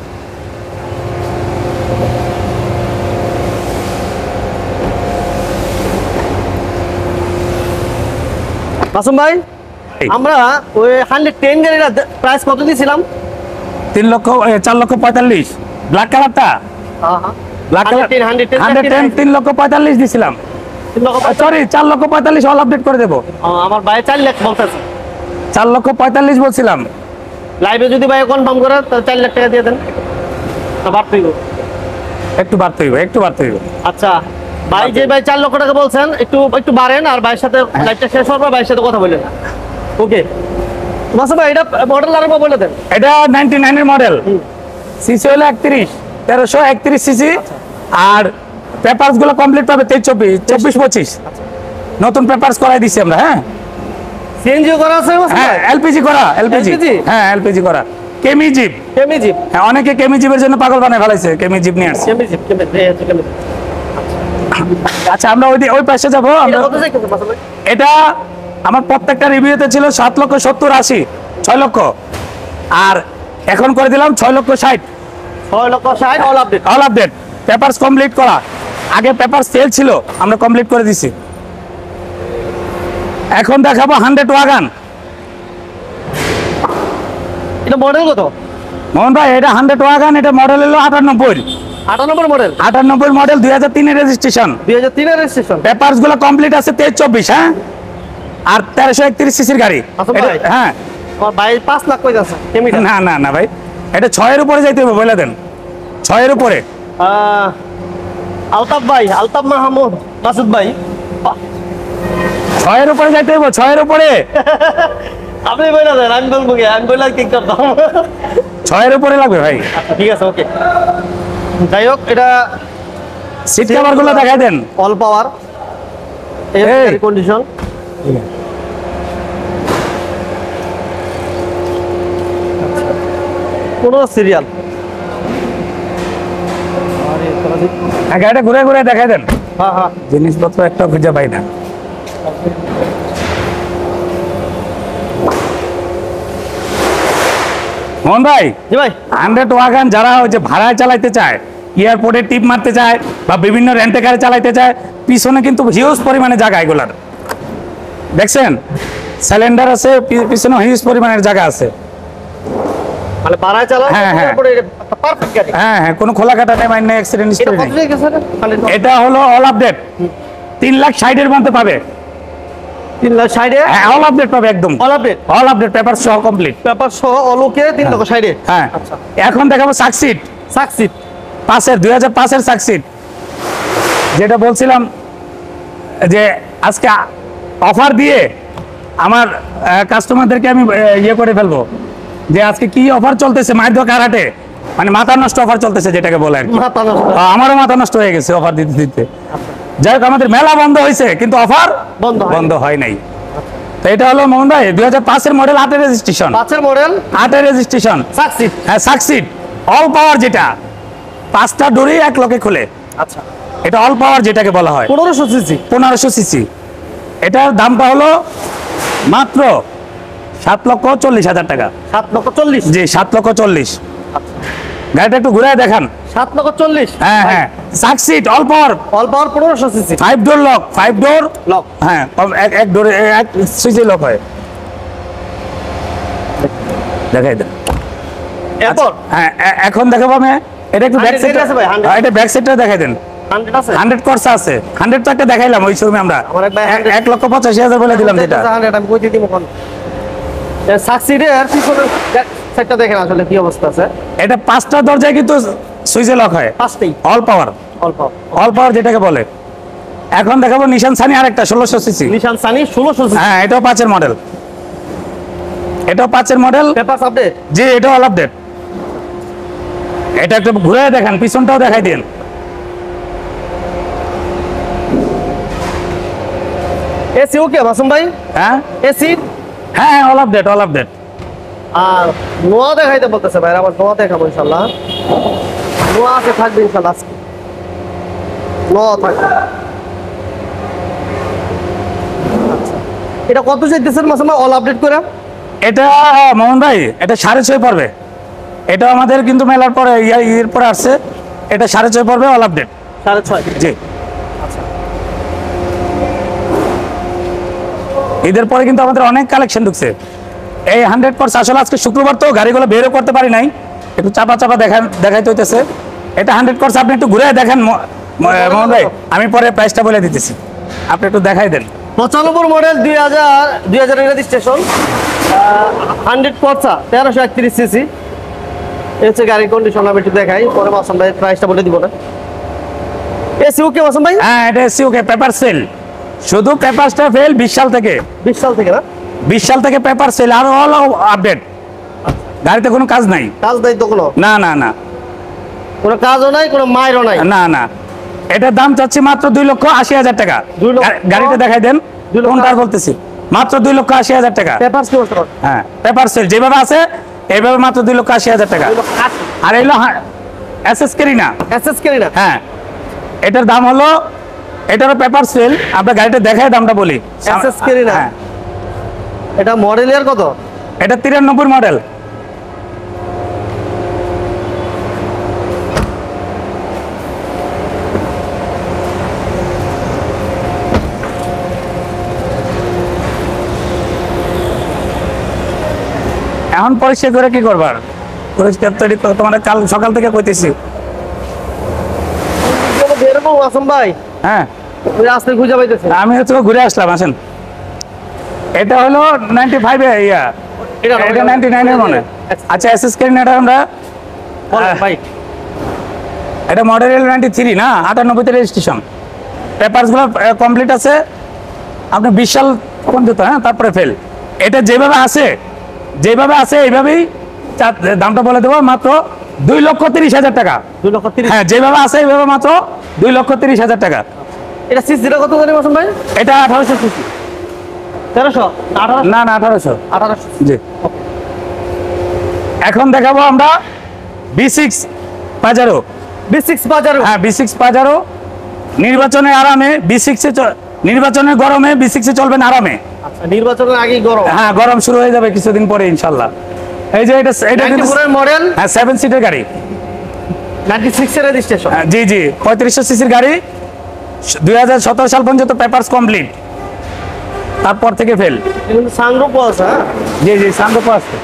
[SPEAKER 2] মাসুম ভাই আমরা ওই হান্ড্রেড টেন গাড়িটা প্রাইস কত দিয়েছিলাম?
[SPEAKER 1] তিন লক্ষ এ, চার লক্ষ পঁয়তাল্লিশ, ব্ল্যাক কালারটা, black colour
[SPEAKER 2] hundred ten
[SPEAKER 1] hundred ten তিন লক্ষ পঁয়তাল্লিশ দিছিলাম। সরি, চার লক্ষ পঁয়তাল্লিশ, অল আপডেট করে দেবো।
[SPEAKER 2] আমার ভাই চার লাখ বলতেছে,
[SPEAKER 1] চার লক্ষ পঁয়তাল্লিশ বলছিলাম।
[SPEAKER 2] লাইভে যদি ভাই কনফার্ম করে তো চার লাখ টাকা দিয়ে দেন, তো বাড়তেই হবে।
[SPEAKER 1] একটু বাড়তে হইব, একটু বাড়তে হইব।
[SPEAKER 2] আচ্ছা ভাই, যে ভাই চার লক্ষ টাকা বলছেন, একটু একটু বাড়েন, আর ভাইয়ের সাথে লাইভটা শেষ হওয়ার পর ভাইয়ের সাথে কথা বলেন। ওকে মাসুম ভাই, এটা মডেল আরেকবার বলে দেন।
[SPEAKER 1] এটা নাইনটি নাইনের মডেল, সিসি হলো একত্রিশ, তেরোশো একত্রিশ সিসি, আর পেপারস গুলো কমপ্লিট পাবে তেইশ চব্বিশ চব্বিশ পঁচিশ নতুন পেপারস করাই দিছি আমরা। হ্যাঁ
[SPEAKER 2] সিএনজি করা আছে
[SPEAKER 1] হ্যাঁ এলপিজি করা এলপিজি
[SPEAKER 2] LPG?
[SPEAKER 1] হ্যাঁ এলপিজি করা কেমি জিপ।
[SPEAKER 2] কেমি জিপ
[SPEAKER 1] হ্যাঁ অনেকে কেমি জিপের জন্য পাগল বানায় ফেলাইছে, কেমি জিপ নিয়ে আসছে।
[SPEAKER 2] কেমি জিপ কেমি এই হচ্ছে কেমি জিপ।
[SPEAKER 1] আচ্ছা আমরা ওই দি- ওই পাশে যাবো
[SPEAKER 2] এটা
[SPEAKER 1] আমরা।
[SPEAKER 2] কত চাইতেছে মাসুম ভাই?
[SPEAKER 1] এটা আমার প্রত্যেকটা রিভিউতে ছিল সাত লক্ষ সত্তর আশি ছয় লক্ষ, আর এখন করে দিলাম ছয় লক্ষ ষাট।
[SPEAKER 2] ছয় লক্ষ ষাট all update.
[SPEAKER 1] All update papers complete করা, আগে পেপার সেল ছিল আমরা কমপ্লিট করে দিছি। এখন দেখাবো হান্ড্রেড ওয়াগান।
[SPEAKER 2] এটা মডেল কত?
[SPEAKER 1] মোহন ভাই এটা হান্ড্রেড ওয়াগান, এটা মডেল হলো আটানব্বই
[SPEAKER 2] আটানব্বই মডেল,
[SPEAKER 1] আটানব্বই মডেল দুই হাজার তিনের রেজিস্ট্রেশন।
[SPEAKER 2] দুই হাজার তিনের রেজিস্ট্রেশন।
[SPEAKER 1] পেপারস গুলো কমপ্লিট আছে তেইশ চব্বিশ। হ্যাঁ আর তেরোশো একত্রিশ সিসির গাড়ি।
[SPEAKER 2] আচ্ছা
[SPEAKER 1] এটা-
[SPEAKER 2] ভাই।
[SPEAKER 1] হ্যাঁ
[SPEAKER 2] আমার ভাই পাঁচ লাখ কই যাচ্ছে কেমিটা?
[SPEAKER 1] না না না ভাই, এটা ছয়ের উপরে যাইতে হবে বলে দেন, ছয়ের উপরে।
[SPEAKER 2] আহ, আলতাফ ভাই, আলতাফ মাহমুদ মাসুদ ভাই, বাহ,
[SPEAKER 1] ছয়ের উপরে যাইতে হবে, ছয়ের উপরে।
[SPEAKER 2] আপনি বলে দেন, আমি বলবো কি, আমি বলে কি করতাম।
[SPEAKER 1] ছয়ের উপরে লাগবে ভাই।
[SPEAKER 2] আচ্ছা, ঠিক আছে, ওকে। যাই হোক, এটা
[SPEAKER 1] সিট কভার গুলো দেখাই দেন।
[SPEAKER 2] অল পাওয়ার,
[SPEAKER 1] এই।
[SPEAKER 2] কন্ডিশন। কোনো সিরিয়াল
[SPEAKER 1] হ্যাঁ গাড়িটা ঘুরে ঘুরে দেখাই দেন,
[SPEAKER 2] হ্যাঁ হ্যাঁ
[SPEAKER 1] জিনিসপত্র একটা খুঁজে পাই না। মোহন ভাই
[SPEAKER 2] জি ভাই,
[SPEAKER 1] হান্ড্রেড ওয়াগান যারা ওই যে ভাড়ায় চালাইতে চায়, এয়ারপোর্টে টিপ মারতে চায় বা বিভিন্ন রেন্টে কারে চালাইতে চায়, পিছনে কিন্তু হিউজ পরিমাণে জায়গা এগুলার দেখছেন, সিলিন্ডার আছে, পি- পিছনে হিউজ পরিমাণের জায়গা আছে।
[SPEAKER 2] মানে বাড়ায় চালায়,
[SPEAKER 1] হ্যাঁ, হ্যাঁ।
[SPEAKER 2] তারপরে এটা পারফেক্ট গাড়ি।
[SPEAKER 1] হ্যাঁ হ্যাঁ কোনো খোলা কাটা নেই, মাইনে অ্যাক্সিডেন্ট
[SPEAKER 2] এটা
[SPEAKER 1] হিস্টরি
[SPEAKER 2] কত
[SPEAKER 1] নেই।
[SPEAKER 2] দিয়ে গেছে রে? হান্ড্রেড
[SPEAKER 1] এটা হলো অল আপডেট, তিন লাখ ষাটের মধ্যে পাবে।
[SPEAKER 2] তিন লাখ ষাটে
[SPEAKER 1] হ্যাঁ অল আপডেট পাবে একদম,
[SPEAKER 2] all update,
[SPEAKER 1] all update paper সহ কমপ্লিট।
[SPEAKER 2] পেপার সহ অলোকে তিন লক্ষ ষাটে।
[SPEAKER 1] হ্যাঁ
[SPEAKER 2] আচ্ছা,
[SPEAKER 1] এখন দেখাবো সাকসিড
[SPEAKER 2] সাকসিড
[SPEAKER 1] পাঁচের দুই হাজার পাঁচের সাকসিড, যেটা বলছিলাম যে আজকে অফার দিয়ে আমার কাস্টমারদেরকে আমি আহ, ইয়ে করে ফেলবো যে আজকে কি অফার চলতেছে মাইদ্য কারাটে, মানে মাথা নষ্ট অফার চলতেছে যেটাকে বলে আর কি।
[SPEAKER 2] মাথা নষ্ট।
[SPEAKER 1] আহ, আমারও মাথা নষ্ট হয়ে গেছে অফার দিতে দিতে। যাই হোক আমাদের মেলা বন্ধ হয়েছে কিন্তু অফার
[SPEAKER 2] বন্ধ হয়নি।
[SPEAKER 1] বন্ধ হয় নাই। তো এটা হলো মোহন ভাই দুই হাজার পাঁচের মডেল, আটের রেজিস্ট্রেশন,
[SPEAKER 2] পাঁচের মডেল
[SPEAKER 1] আটের রেজিস্ট্রেশন।
[SPEAKER 2] সাকসিড।
[SPEAKER 1] হ্যাঁ সাকসিড অল পাওয়ার, যেটা পাঁচটা ডোরে এক লকে খুলে,
[SPEAKER 2] আচ্ছা,
[SPEAKER 1] এটা অল পাওয়ার যেটাকে বলা হয়,
[SPEAKER 2] পনেরোশো সিসি।
[SPEAKER 1] পনেরোশো সিসি। এটার দামটা হলো মাত্র সাত লক্ষ চল্লিশ হাজার টাকা।
[SPEAKER 2] সাত লক্ষ চল্লিশ।
[SPEAKER 1] জি সাত লক্ষ চল্লিশ। গাড়িটা একটু ঘুরে দেখান।
[SPEAKER 2] সাত লক্ষ চল্লিশ।
[SPEAKER 1] হ্যাঁ হ্যাঁ Succeed all power,
[SPEAKER 2] all power পনেরোশো CC.
[SPEAKER 1] Five door lock, five door
[SPEAKER 2] lock.
[SPEAKER 1] হ্যাঁ কম- এক এক ডোরে এক সুইচে লক হয়। দেখাই দেন।
[SPEAKER 2] এরপর
[SPEAKER 1] হ্যাঁ এ- এখন দেখাবো আমি, এটা একটু ব্যাক
[SPEAKER 2] hundred
[SPEAKER 1] সাইড
[SPEAKER 2] আছে ভাই, hundred?
[SPEAKER 1] এটা ব্যাক সাইডটা দেখাই দেন।
[SPEAKER 2] হান্ড্রেড আছে।
[SPEAKER 1] হান্ড্রেড কোর্স আছে, হান্ড্রেড তো একটা দেখাইলাম ওই সময় আমরা,
[SPEAKER 2] আমার এক ভাই
[SPEAKER 1] এক-
[SPEAKER 2] hundred-
[SPEAKER 1] এক লক্ষ পঁচাশি হাজার বলে দিলাম যেটা।
[SPEAKER 2] হান্ড্রেড আমি কই দিব কোন সাকসিডের পিছনে সেটটা দেখেন আসলে কি অবস্থা আছে।
[SPEAKER 1] এটা পাঁচটা দরজায় কিন্তু সুইচে লক হয়,
[SPEAKER 2] পাঁচটাই
[SPEAKER 1] all power,
[SPEAKER 2] all power.
[SPEAKER 1] All power যেটাকে বলে। এখন দেখাবো নিশান সানি আরেকটা ষোলোশো সিসি।
[SPEAKER 2] নিশান সানি ষোলোশো সিসি।
[SPEAKER 1] হ্যাঁ এটাও পাঁচের মডেল, এটাও পাঁচের মডেল।
[SPEAKER 2] Papers update.
[SPEAKER 1] জি এটাও অল আপডেট। এটা একটু ঘুরে দেখান, পিছনটাও দেখাই দিন।
[SPEAKER 2] এসি ওকে মাসুম ভাই?
[SPEAKER 1] হ্যাঁ
[SPEAKER 2] এসি
[SPEAKER 1] হ্যাঁ অল আপডেট, অল আপডেট।
[SPEAKER 2] আর নোয়া দেখাইতে বলতেছে ভাই, আবার নোয়া দেখাবো ইনশাল্লাহ। নোয়া আছে, থাকবে ইনশাল্লাহ আজকে। নোয়া থাকবে। আচ্ছা, এটা কত চাইতেছেন মাসুম ভাই অল আপডেট করে?
[SPEAKER 1] এটা মোহন ভাই এটা সাড়ে ছয় পড়বে। এটা আমাদের কিন্তু মেলার পরে ইয়া- ইয়ের পরে আসছে, এটা সাড়ে ছয় পড়বে অল আপডেট।
[SPEAKER 2] সাড়ে ছয়।
[SPEAKER 1] জি
[SPEAKER 2] আচ্ছা,
[SPEAKER 1] ঈদের পরে কিন্তু আমাদের অনেক কালেকশন ঢুকছে। এই হান্ড্রেড পার্সেন্ট আসলে আজকে শুক্রবার তো গাড়িগুলো বেরও করতে পারি নাই, একটু চাপা চাপা দেখা দেখাইতে হইতেছে। এটা হান্ড্রেড পার্সেন্ট আপনি একটু ঘুরে দেখেন ম- ম- মোহন ভাই, আমি পরে প্রাইসটা বলে দিতেছি, আপনি একটু দেখাই দেন।
[SPEAKER 2] পঁচানব্বই মডেল, দুই হাজার দুই হাজার রেজিস্ট্রেশন, হান্ড্রেড পর্সা, তেরোশো একত্রিশ সিসি। এই হচ্ছে গাড়ির কন্ডিশন, আমি একটু দেখাই, পরে মাসুম ভাই প্রাইসটা বলে দিব না। এসি ওকে মাসুম ভাই?
[SPEAKER 1] হ্যাঁ এটা এসি ওকে, পেপার সেল, শুধু পেপারসটা ফেল বিশ সাল থেকে,
[SPEAKER 2] বিশ সাল থেকে না?
[SPEAKER 1] বিশ সাল থেকে পেপার সেল আর অল আপডেট, গাড়িতে কোনো কাজ নাই।
[SPEAKER 2] কাজ দায়িত্ব কোনো?
[SPEAKER 1] না না না
[SPEAKER 2] কোনো কাজও নাই, কোনো মায়েরও নাই।
[SPEAKER 1] না না, এটার দাম চাচ্ছি মাত্র দুই লক্ষ আশি হাজার টাকা।
[SPEAKER 2] দুই লক্ষ-
[SPEAKER 1] গা- গাড়িটা দেখাই দেন,
[SPEAKER 2] দুই লক্ষ-
[SPEAKER 1] কোনটা বলতেছি, মাত্র দুই লক্ষ আশি হাজার টাকা।
[SPEAKER 2] পেপারস কি অবস্থা?
[SPEAKER 1] হ্যাঁ, পেপার সেল যেভাবে আছে এইভাবে মাত্র দুই লক্ষ আশি হাজার টাকা।
[SPEAKER 2] দুই লক্ষ আশি।
[SPEAKER 1] আর এগুলো এসএস কেরি না।
[SPEAKER 2] এসএস কেরি না?
[SPEAKER 1] হ্যাঁ, এটার দাম হলো, এটারও পেপার সেল, আপনার গাড়িটা দেখায় দামটা বলি।
[SPEAKER 2] এসএস কেরি না?
[SPEAKER 1] হ্যাঁ,
[SPEAKER 2] এটা মডেল ইয়ার কত?
[SPEAKER 1] এটা তিরানব্বই মডেল। এখন পরিষ্কার করে কি করবার, পরিষ্কার তৈরি তোমার কাল সকাল থেকে কইতেছি।
[SPEAKER 2] বেরবো আসম ভাই,
[SPEAKER 1] হ্যাঁ,
[SPEAKER 2] ওই রাস্তায় খুঁজে পাইতেছে।
[SPEAKER 1] আমি হচ্ছে ঘুরে আসলাম, আসেন। এটা হলো নাইনটি ফাইভ ইয়া,
[SPEAKER 2] এটা না,
[SPEAKER 1] এটা নাইনটি নাইন এর মনে। আচ্ছা, এসএস কেরিন এটা আমরা
[SPEAKER 2] বলেন ভাই।
[SPEAKER 1] এটা মডেল নাইনটি থ্রি না, আটানব্বইতে রেজিস্ট্রেশন, পেপারসগুলো কমপ্লিট আছে। আপনি বিশ সাল পর্যন্ত, হ্যাঁ, তারপরে ফেল। এটা যেভাবে আছে, যেভাবে আছে এইভাবেই চা- দামটা বলে দেবো, মাত্র দুই লক্ষ তিরিশ হাজার টাকা।
[SPEAKER 2] দুই লক্ষ তিরিশ।
[SPEAKER 1] হ্যাঁ, যেভাবে আছে এইভাবে মাত্র দুই লক্ষ তিরিশ হাজার টাকা।
[SPEAKER 2] এটা সিসিটা কত জানি আসম ভাই?
[SPEAKER 1] এটা আঠারোশো সিসি।
[SPEAKER 2] তেরোশো আঠারোশো?
[SPEAKER 1] না না, আঠারোশো।
[SPEAKER 2] আঠারোশো।
[SPEAKER 1] জি। এখন দেখাবো আমরা B six Pajero.
[SPEAKER 2] B six বাজার।
[SPEAKER 1] হ্যাঁ, বি সিক্স পাজারো নির্বাচনে আরামে, বি সিক্সে নির্বাচনের গরমে বি সিক্সে চলবেন আরামে।
[SPEAKER 2] আচ্ছা, নির্বাচনের আগেই গরম।
[SPEAKER 1] হ্যাঁ, গরম শুরু হয়ে যাবে কিছুদিন পরে ইনশাল্লাহ। এই যে এটা, এটা কিন্তু
[SPEAKER 2] নাইনটি ফোর এর মডেল,
[SPEAKER 1] হ্যাঁ, সেভেন সিটের গাড়ি।
[SPEAKER 2] নাইনটি সিক্স এর রেজিস্ট্রেশন।
[SPEAKER 1] হ্যাঁ, জি জি, পঁয়ত্রিশশো সিসির গাড়ি। দুই হাজার সতেরো সাল পর্যন্ত পেপারস কমপ্লিট, তারপর থেকে ফেল।
[SPEAKER 2] কিন্তু সানরুফও আছে। হ্যাঁ,
[SPEAKER 1] জি জি, সানরুফও আছে।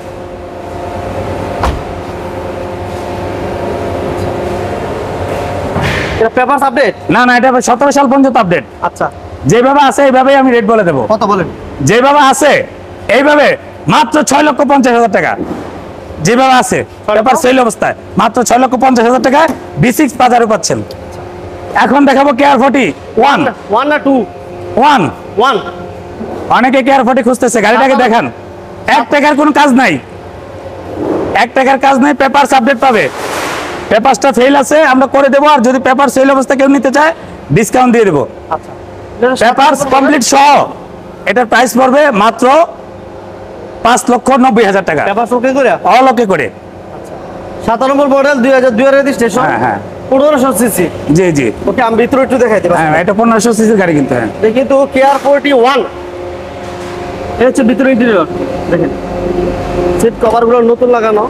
[SPEAKER 2] এটা পেপারস আপডেট?
[SPEAKER 1] না না, এটা সতেরো সাল পর্যন্ত আপডেট।
[SPEAKER 2] আচ্ছা,
[SPEAKER 1] যেভাবে আছে এইভাবেই আমি রেট বলে দেবো।
[SPEAKER 2] কত বলেন?
[SPEAKER 1] যেভাবে আছে এইভাবে মাত্র ছয় লক্ষ পঞ্চাশ হাজার টাকা। যেভাবে আছে পেপার সেল অবস্থায় মাত্র ছয় লক্ষ পঞ্চাশ হাজার টাকায় বি সিক্স বাজারে পাচ্ছেন। এখন দেখাবো কেয়ার ফোর্টি ওয়ান।
[SPEAKER 2] ওয়ান না টু?
[SPEAKER 1] ওয়ান।
[SPEAKER 2] ওয়ান।
[SPEAKER 1] অনেকে কেয়ার ফোর্টি খুঁজতেছে, গাড়িটাকে দেখান। এক টাকার কোনো কাজ নাই, এক টাকার কাজ নাই, পেপারস আপডেট পাবে। পেপারসটা ফেল আছে, আমরা করে দেবো। আর যদি পেপার সেল অবস্থা কেউ নিতে চায়, ডিসকাউন্ট দিয়ে দেবো।
[SPEAKER 2] আচ্ছা,
[SPEAKER 1] পেপারস কমপ্লিট সহ এটার প্রাইস পড়বে মাত্র পাঁচ লক্ষ নব্বই হাজার টাকা,
[SPEAKER 2] পেপারস ওকে করে।
[SPEAKER 1] অল ওকে করে।
[SPEAKER 2] সাতানব্বই মডেল, দুই হাজার দুই এর রেজিস্ট্রেশন,
[SPEAKER 1] হ্যাঁ হ্যাঁ,
[SPEAKER 2] পনেরোশো সিসি।
[SPEAKER 1] জি জি।
[SPEAKER 2] ওকে, আমি ভিতরে একটু দেখাই দেবো।
[SPEAKER 1] হ্যাঁ, এটা পনেরোশো সিসির গাড়ি কিন্তু। হ্যাঁ,
[SPEAKER 2] দেখি তো কেয়ার ফোর্টি ওয়ান। এটা হচ্ছে ভিতরে ইন্টেরিয়র, দেখেন সিট কভার গুলো নতুন লাগানো।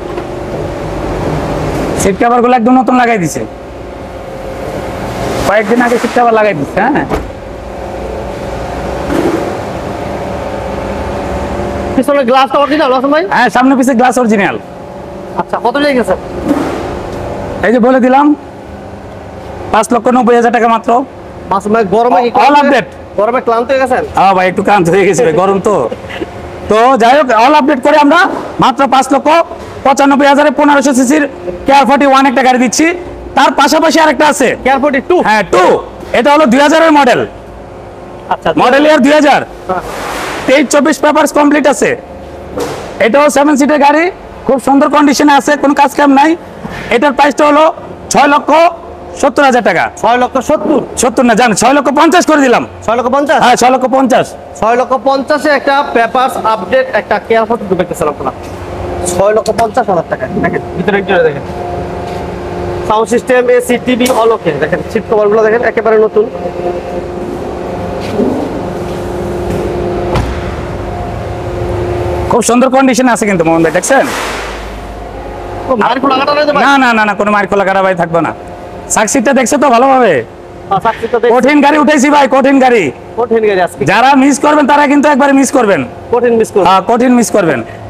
[SPEAKER 1] সিট কভার গুলো একদম নতুন লাগাই দিছে, কয়েকদিন আগে সিট কভার লাগাই দিচ্ছে। হ্যাঁ,
[SPEAKER 2] পিছনে গ্লাসটা অরিজিনাল আছে ভাই?
[SPEAKER 1] হ্যাঁ, সামনে পিছে গ্লাস অরিজিনাল।
[SPEAKER 2] আচ্ছা, কত লেগে গেছে?
[SPEAKER 1] এই যে বলে দিলাম, পাঁচ লক্ষ নব্বই হাজার টাকা মাত্র।
[SPEAKER 2] মাস ভাই গরমে কি
[SPEAKER 1] All update।
[SPEAKER 2] গরমে ক্লান্ত হয়ে গেছেন?
[SPEAKER 1] হ্যাঁ ভাই, একটু ক্লান্ত হয়ে গেছে ভাই, গরম তো। তো যাই হোক, অল আপডেট করে আমরা মাত্র পাঁচ লক্ষ পঁচানব্বই হাজারে পনেরোশো সিসির কেয়ার ফোর্টি ওয়ান একটা গাড়ি দিচ্ছি। তার পাশাপাশি আরেকটা আছে,
[SPEAKER 2] কেয়ার ফোর্টি টু।
[SPEAKER 1] হ্যাঁ টু। এটা হলো দুই হাজারের মডেল,
[SPEAKER 2] আচ্ছা,
[SPEAKER 1] মডেল ইয়ার দুই হাজার,
[SPEAKER 2] হ্যাঁ।
[SPEAKER 1] তেইশ চব্বিশ পেপারস কমপ্লিট আছে। এটাও সেভেন সিটের গাড়ি, খুব সুন্দর কন্ডিশনে আছে, কোনো কাজ কাম নাই। এটার প্রাইসটা হলো ছয় লক্ষ সত্তর হাজার টাকা।
[SPEAKER 2] ছয় লক্ষ সত্তর?
[SPEAKER 1] সত্তর না, জান, ছয় লক্ষ পঞ্চাশ করে দিলাম।
[SPEAKER 2] ছয় লক্ষ পঞ্চাশ?
[SPEAKER 1] হ্যাঁ, ছয় লক্ষ পঞ্চাশ।
[SPEAKER 2] ছয় লক্ষ পঞ্চাশে একটা পেপারস আপডেট একটা কেয়ার ফোর্টি টু দেখতেছেন আপনারা। ছয় লক্ষ পঞ্চাশ হাজার টাকা। দেখেন ভিতরে ইন্টেরিয়র দেখেন, sound system, AC, TV all okay. দেখেন সিট কভার গুলো দেখেন একেবারে নতুন।
[SPEAKER 1] খুব সুন্দর কন্ডিশনে আছে কিন্তু মোহন ভাই, দেখছেন?
[SPEAKER 2] ও, মায়ের কোনো লাগাটা রয়েছে ভাই?
[SPEAKER 1] না না না না, কোনো মার খোলা কাটা ভাই থাকবে না। সাকসিটটা দেখছো তো ভালোভাবে?
[SPEAKER 2] হ্যাঁ, চাকরি তো দেখছি।
[SPEAKER 1] কঠিন গাড়ি উঠেছি ভাই, কঠিন গাড়ি।
[SPEAKER 2] কঠিন গাড়ি আজকে,
[SPEAKER 1] যারা মিস করবেন তারা কিন্তু একবারে মিস করবেন।
[SPEAKER 2] কঠিন মিস করুন।
[SPEAKER 1] হ্যাঁ, কঠিন মিস করবেন।